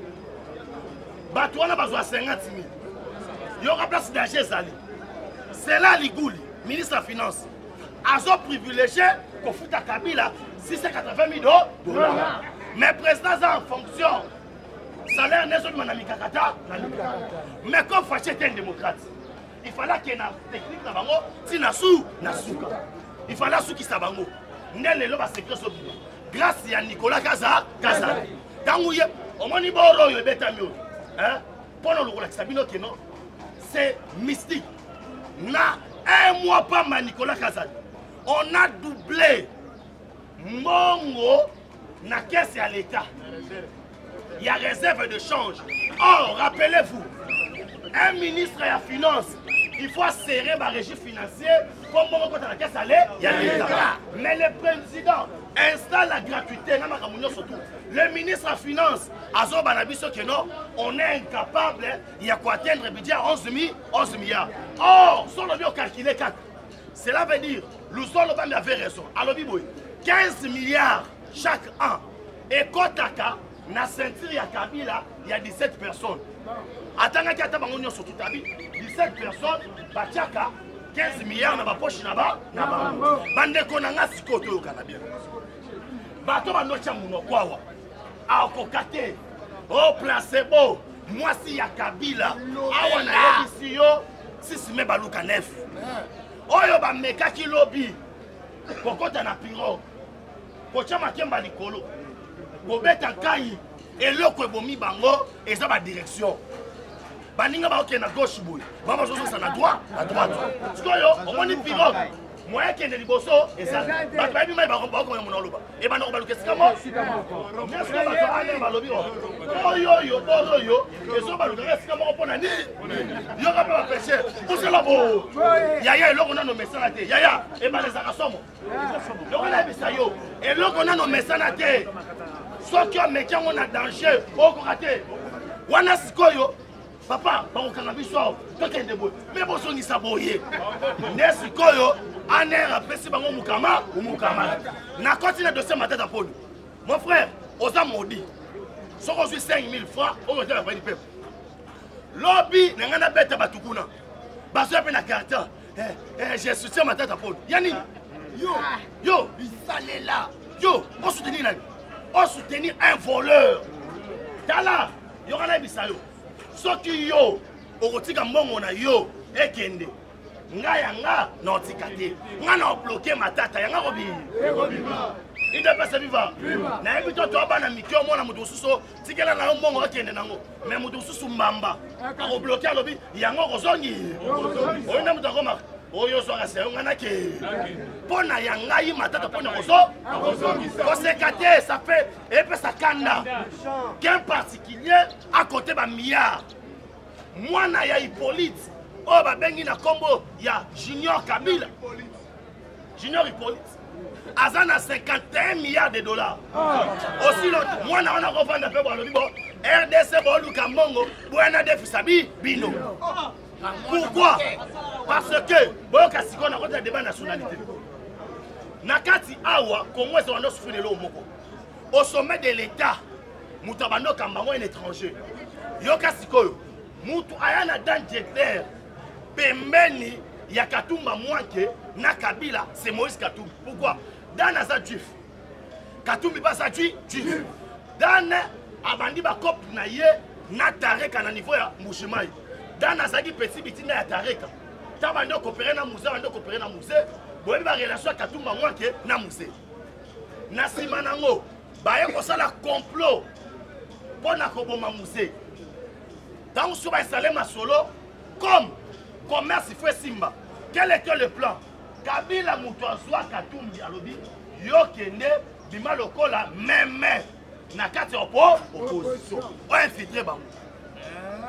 bato wana bazwa cinquante mille yo ka place danger zali c'est là Ligouli ministre de finance azo privilégié ko futa Kabila six cent quatre-vingt mille dollars mais président en fonction salaire n'est pas na mikakata mais comme fâché un démocrate il fallait qu'il y ait une technique na bango ti na sou na souka il fallait souki sa bango ndele lo ba secret so grâce à Nicolas Kaza Kaza tangu ye omoni boro yo betamio hein pour le la sabino que non c'est mystique na un mois pas ma Nicolas Kaza on a doublé mongo na caisse à l'état il y a réserve de change. Or, rappelez-vous, un ministre de la finance, il faut serrer ma régie financière comme on compte la caisse à l'État. Mais le président installe la gratuité. Le ministre de la finance, on est incapable d'atteindre le budget à onze milliards. Or, si on a calculé quatre, cela veut dire que nous avait raison. Alors, quinze milliards chaque an. Et Kotaka, na ceinture ya Kabila, il y a dix-sept personnes. Attends qu'il y a bango sur tout tabi, dix-sept personnes, bachaka quinze milliards na ba poche na ba na ba. Bande ko na ngasi koto yo kana bien. Bato bando cha muno kwawa. A kokate. Oh placebo, moi si ya Kabila, awa na yebisi yo six me baluka neuf. Oyo ba meka ki lobby. Kokota na piro. Kocha makemba likolo. Bobeta kai eloko ebomi bango eza ba direction baninga ba okena gauche boy baba zozo sa na droite à droite sikoyo omoni pirogue moya kende liboso eza ba ba bi mai ba ko ba ko mona loba e ba no ba lukesika mo nyeso ba to ale ba lobi o yo yo bo yo ezo ba lukesika mo pona ni yo ka ba pêcher pour cela bo yaya eloko na no mesana te yaya e ba les akasomo eloko na bisa yo eloko na no mesana te soki omeki yango na danger okoka wana sikoyo papa bakokanga biso tokende boye me bosongisa boye nde sikoyo aner apesi bango mukama omukama nakoti na dossier matata polo mon frère oza modi soki ozwi cinq mille francs okotea bapani pepe lobi na ngai nabeta bato kuna bazoya mpe na carton je soutien matata polo yani yo yo bisalela yo osoutenir nani on soutenir un voleur. Tala, yo kana bisayo. Soki yo, okotika mbongo na yo, ekende. Nga yanga na otikate. Nga na bloquer matata, yanga robi. Il doit pas se vivre. Na ebito to abana mikyo mona mutu suso, tikela na mbongo ekende nango. Mais mutu susu mbamba. Ako bloquer lobi, yanga kozongi. Oyina mutu akoma. Oyo soka se ngana ke pona ya ngai matata pona kozo kosekate ça fait et puis ça kanda qu'un particulier à côté ba milliard mwana ya Hippolyte o ba bengi na kombo ya Junior Kabila Junior Hippolyte azana cinquante et un milliards de dollars aussi l'autre mwana on a revendre peu ba lobibo R D C bo luka mbongo bwana defisabi bino. Pourquoi? Parce que boyoka siko na kota débat nationalité. Nakati awa Congo est en souffrir le moko. Au sommet de l'État, mutabando kambango un étranger. Yoka siko mutu ayana dan directeur pembeni ya Katumba Mwanke na Kabila c'est Moïse Katumbi. Pourquoi? Dans asa juif. Katumbi pas sa juif. Dans abandi ba cop na ye na tareka na niveau ya Mushimai. Dans Nazaki petit bitina ya tareka taba ndo coopérer na musée ndo coopérer na musée boye ba relation Katumba Mwanke na musée na sima nango baye ko sala complot pona ko boma musée dans sur ba installer ma solo comme commerce il faut simba quel était le plan Kabila mutu azwa Katumbi alobi yo kende bima lokola même na kati oppo opposition o infiltrer ba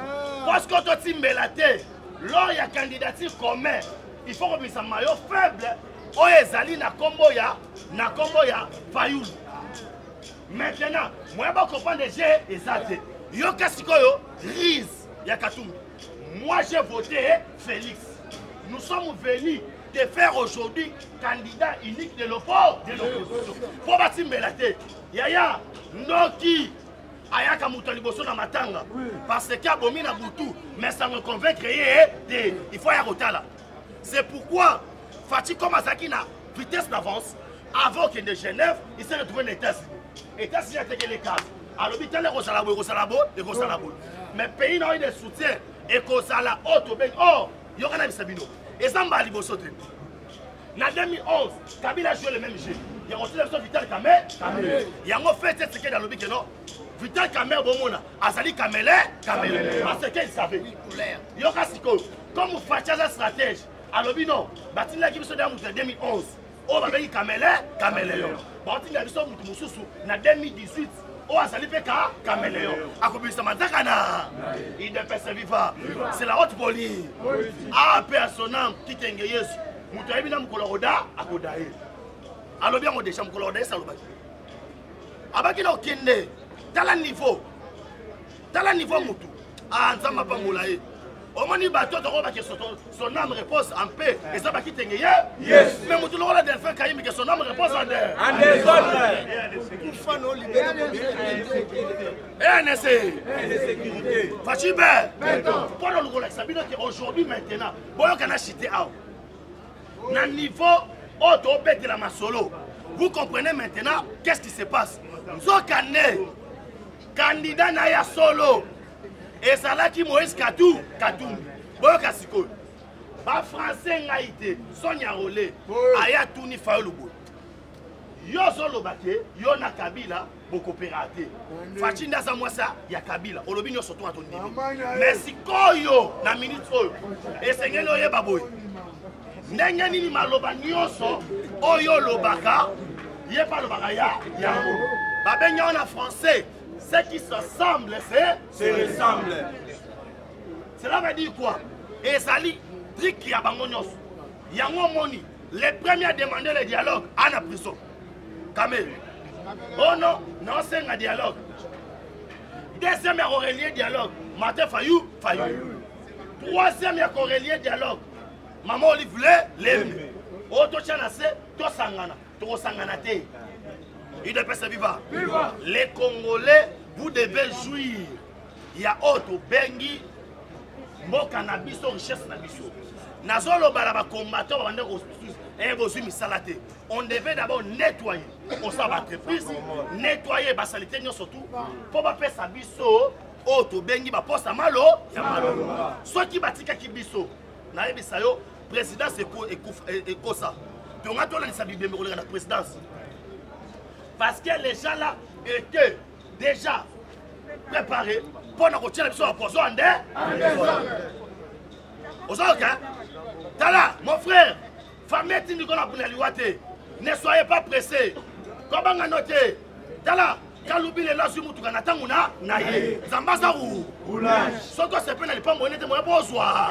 Parce que toi, tu es lors il y a candidature commun, il faut que ça maillot faible. Oh, ezali na combo ya, na combo ya Fayoul. Maintenant, moi, je comprends des jeux exacts. Yo Kasikoyo, Riz, Yakatum. Moi, j'ai voté Félix. Nous sommes venus de faire aujourd'hui candidat unique de l'opposition. Pour bâtir Mbelate. Yaya, Noki, Ayaka Moutaliboso na Matanga. Parce qu'il y a Bomi na Boutou. Mais ça me convainc créer des. Il faut y avoir là. C'est pourquoi Fatih Komasaki na vitesse d'avance. Avant qu'il y ait de Genève, il s'est retrouvé dans les États-Unis. États-Unis a été les cas. À l'hôpital, il y a Rosalabo, Rosalabo, et Rosalabo. Mais le pays n'a eu de soutien. Et Kosala, Otoben, oh, il y aura un Sabino. Et ça m'a dit, vous sautez. En deux mille onze, Kabila a joué le même jeu. Il y a reçu l'option Vital Kamer. Il y a fait cette séquence dans le but, non? Vital Kamer, Bomona, Azali Kamele, Kamele. Parce qu'il savait. Il y aura Siko. Comme vous faites un stratège, à l'hôpital, non, Batin la Gibson en deux mille onze. Oh, bah, il Kamele, Kamele. Batin la Gibson en deux mille dix-huit. Oh, Azali Peka, Kamele. À cause de ça, il ne peut se vivre. C'est la haute police. Ah, personnel, qui t'engage. Moutou ebina mukoloda akodaye. Alors bien on déjà mukoloda ça lobaki. Abaki na okende. Tala niveau. Tala niveau moutou. Ah nzamba pa molaye. Omoni bato to ba ke son âme repose en paix et ça ba ki tengeye. Yes. Mais moutou lo la delphin kayimi que son âme repose en terre. En désordre. Pour fano libérer. Eh nessé. Insécurité. Fachibe. Pour le Gola Sabina qui aujourd'hui maintenant. Boyo kana chité out. Na niveau auto de la masolo. Vous comprenez maintenant qu'est-ce qui se passe. Zokane candidat na ya solo. Et ça là qui Moïse Katou, Katumbi. Boyo Kasiko. Ba français ngaité, Sonia Rolé, aya Touni Fayoulubo. Yo solo bake, yo na Kabila, boko coopératé. Fachinda za mwasa ya Kabila. Olobi nyo soto atoni. Mais si koyo na minute oyo. Et sengelo ye baboy. Ndenge nini maloba nyonso oyo lobaka yé pas lobaka ya yango babenya en français ce qui s'assemble c'est se ressemble. Cela veut dire quoi? Ezali dik ya bango nyonso yango moni les premiers à demander le dialogue à la prison Kamel. Oh non non c'est un dialogue. Deuxième à relier dialogue Martin Fayou Fayou. Troisième à relier dialogue Maman Olive l'aime. Auto chanase, to sangana, to sangana te. Il ne peut se vivre. Les Congolais, vous devez jouir. Il y a auto bengi, mo cannabis, richesse nabiso. Nazolo balaba combattant, on devait d'abord nettoyer. On s'en va très plus. Nettoyer la saleté surtout. Pour pas faire sa biso, auto bengi, ba poste à malo, ya malo. Soit qui batika qui biso, na ebisayo. Président c'est quoi ça? Donc on a dit la présidence. Parce que les gens là étaient déjà préparés pour nous retirer la poison en deux. Tala, mon frère, famille ne soyez pas pressés. Comment on noté? Tala, quand l'oubli est là, je suis là, je naïe. Zambaza ou? Soto c'est pas pas monnaie de moi pour soi.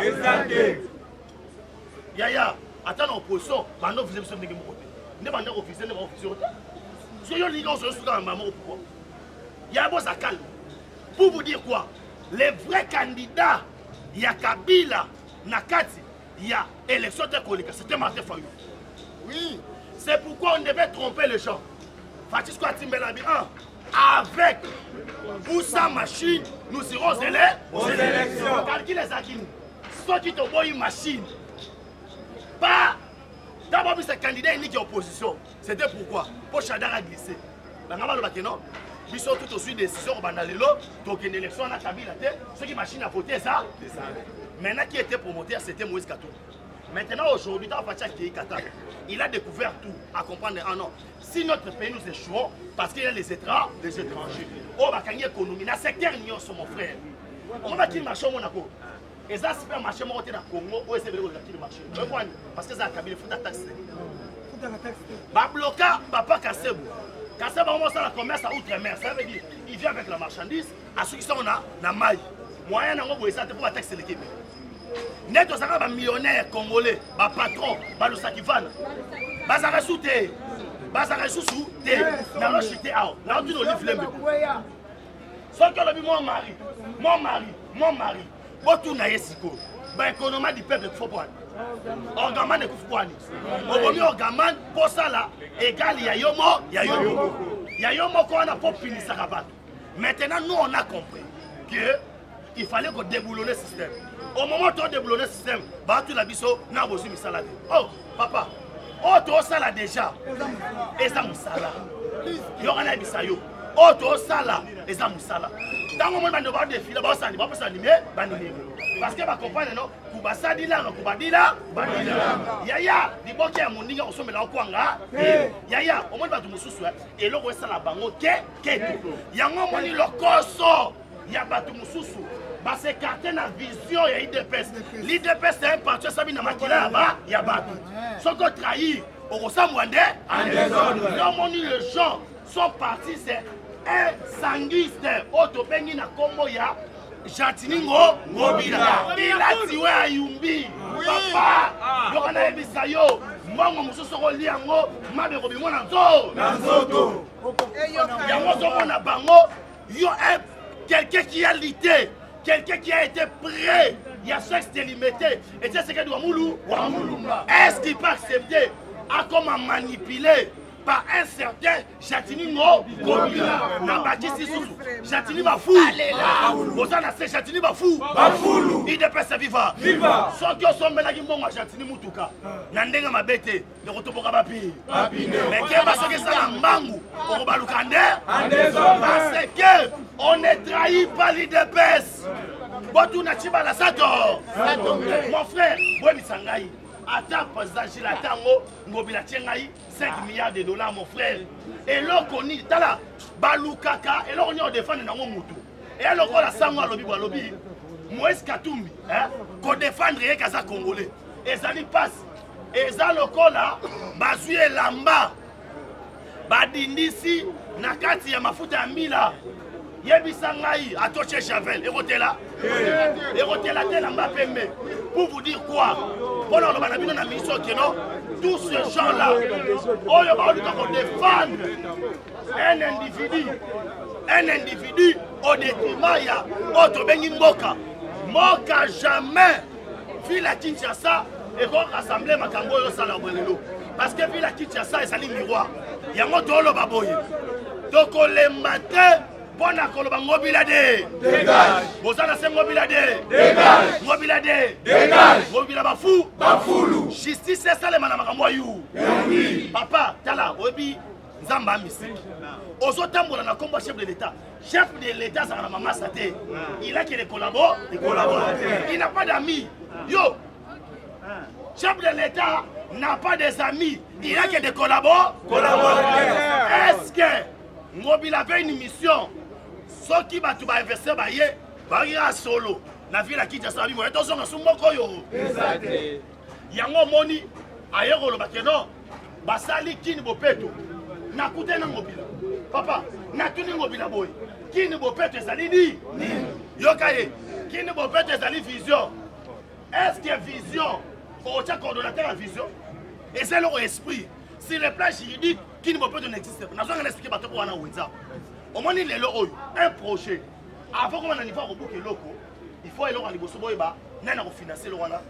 Yaya, attends l'opposition, maintenant vous êtes sur le côté. Ne pas officier, ne pas officier. Si vous lisez sur le maman, pourquoi? Il y a un bon zakal. Pour vous dire quoi? Les vrais candidats, il y a Kabila, Nakati, il y a élection de Kolika, c'était Martin Fayou. Oui, c'est pourquoi on devait tromper les gens. Fatis Kwatimbelabi un, avec ou sa machine, nous irons aux élections. Calcule les Akini. Ceux qui t'ont une machine. Pas d'abord, ce candidat unique opposition. C'était pourquoi? Pour Chadara glisser. Ils sont tout aussi décision au Bandalelo, donc une élection à Kabila. Ceux qui machine à voter ça. Maintenant, qui était promoteur, c'était Moïse Katou. Maintenant, aujourd'hui, dans Fatia qui est Qatar, il a découvert tout, à comprendre. Ah non, si notre pays nous échouons, parce qu'il y a les étrangers, les étrangers, on va gagner l'économie. Dans le secteur, mon frère. On va qu'il marche au Monaco. Et ça, c'est pas un marché au Congo, où c'est le marché. Parce que ça a Kabila, il faut taxer. Bah, bloquer, papa Kassebou. Kassebou, on va faire le commerce à outre-mer. Ça veut dire, il vient avec la marchandise, à ceux qui sont dans la maille. moyen nango boye ça te pour taxer l'équipe net osaka ba millionnaire congolais ba patron ba lusaki vana bazaka souté bazaka susu té na lo chité ao na tu no livre so que le mon mari mon mari mon mari botu na yesiko ba économie du peuple faut pas orgaman de kufwani obomi orgaman pour ça là égal ya yomo ya yomo ya yomo ko na pour finir ça bato. Maintenant nous on a compris que il fallait qu'on déboulonne le système. Au moment où on déboulonne le système, bah tu la biso na bosi misala. Oh papa, oh to sala déjà. Eza musala. Yo ana bisayo. Oh to sala, eza musala. Dans le moment où on va défiler, bah ça ni pas ça ni mais bah ni. Parce que ba comprendre non, kuba sadila no kuba dila, ba dila. Yaya, di boke ya moninga osomela okwanga. Yaya, au moment ba mususu et loko sala bango ke ke. Yango moni lokoso. Ya batu mususu ba se carter na vision ya I D P S. L'I D P S c'est un parti sabi na makila ba ya batu. Soko trahir au Samwande en désordre. Non moni les gens sont partis c'est un sanguiste auto bengi na kombo ya Jatiningo Ngobila. Il a tué Ayumbi. Papa, yokana ebisa yo. Mbongo mususu ko liango mabe ko bimona nzo. Na nzoto. Yango zo na bango yo un quelqu'un qui a lutté, quelqu'un qui a été prêt, il y a sexe délimité. Et c'est ce que doit Moulou. Est-ce qu'il peut accepter à comment manipuler par un certain Chatini Ngo Gobila? N'a pas dit si sous Chatini Bafou. Allez là. Vous en avez Chatini Bafou. Bafoulou. Il dépêche à viva. Viva. Sans que son ménage mon Chatini Mutuka. Nandenga ma bête. Le retour pour Kabapi. Mais qui va se que ça Mbangu. Pour Balukande. Parce que on est trahi par l'I D P S. Botou Nachiba la Sato. Mon frère, Boemi Sangai. Attends, président Gilles Atango, Ngobila Tchengaï, cinq milliards de dollars, mon frère. Et là, on dit, tala, Balukaka, et là, on y a défendu dans mon moutou. Et là, on a sango à lobby, à lobby, Moïse Katumbi, hein, qu'on défendre les Kaza Congolais. Et ça lui passe. Et ça, le col là, Bazuye Lamba, Badindisi, Nakati, Yamafuta Amila, Yebisangaï, Atoche Chavel, et Rotela. Et Rotela, Telamba Pembe. Pour vous dire quoi? Pendant le banabino na mission que non, tous ces gens-là, on va défendre un individu, un individu au détriment ya autre bengi Mboka. Mboka jamais vu la Kinshasa et qu'on rassemble makambo yo sala bolelo. Parce que vu la Kinshasa et sali miroir, ya moto lo baboye. Donc le matin bon accord Ngobila de dégage. Bozana c'est Ngobila de dégage. Ngobila de dégage. Ngobila bafou bafoulou. Justice c'est ça les manama kamboyou. Oui. Papa tala obi nzamba misi. Ozotambola na combat chef de l'état. Chef de l'état ça na mama saté. Il a que des collaborateurs, des collaborateurs. Il n'a pas d'amis. Yo. Chef de l'état n'a pas des amis. Il a que des collaborateurs. Est-ce que Ngobila avait une mission? Ceux qui va tout investir, va y aller solo. La ville à qui tu as salué, tu as un sumboko yo. Yango moni, ailleurs le bakeno, basali kini bopeto. Na kute na Ngobila. Papa, na tuni Ngobila boy. Kini bopeto ezali ni. Yokaye, kini bopeto ezali vision. Est-ce que vision, au tient coordonnateur à vision? Et c'est leur esprit. Si le plan juridique, kini bopeto n'existe pas. Nous allons expliquer bateau pour Wana Ouinza. Au moins, il y a un projet. Avant qu'on ait un niveau de locaux, il faut aller au niveau de la financer le Rwanda.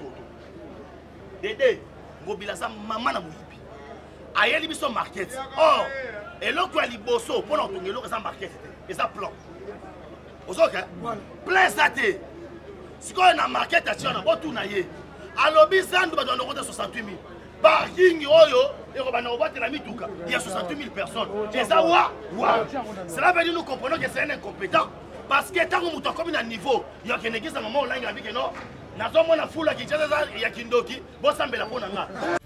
Dédé, Ngobilaza, maman na mouyipi. Aïe, il y a un market. Or, et l'autre, il y a un bosso pour l'autre, il y a un market. Et ça plan. Vous avez plein ça. Si on a un market, on a un tout naïe. Alors, bizarre, nous avons soixante-huit mille. Parking, il y a soixante-huit mille personnes. Et ça, cela veut dire que nous comprenons que c'est un incompétent. Parce que tant que nous sommes à un niveau, il y a une église à un moment où il y a une foule qui est là, il y a une foule qui est là, il y a une foule qui est là.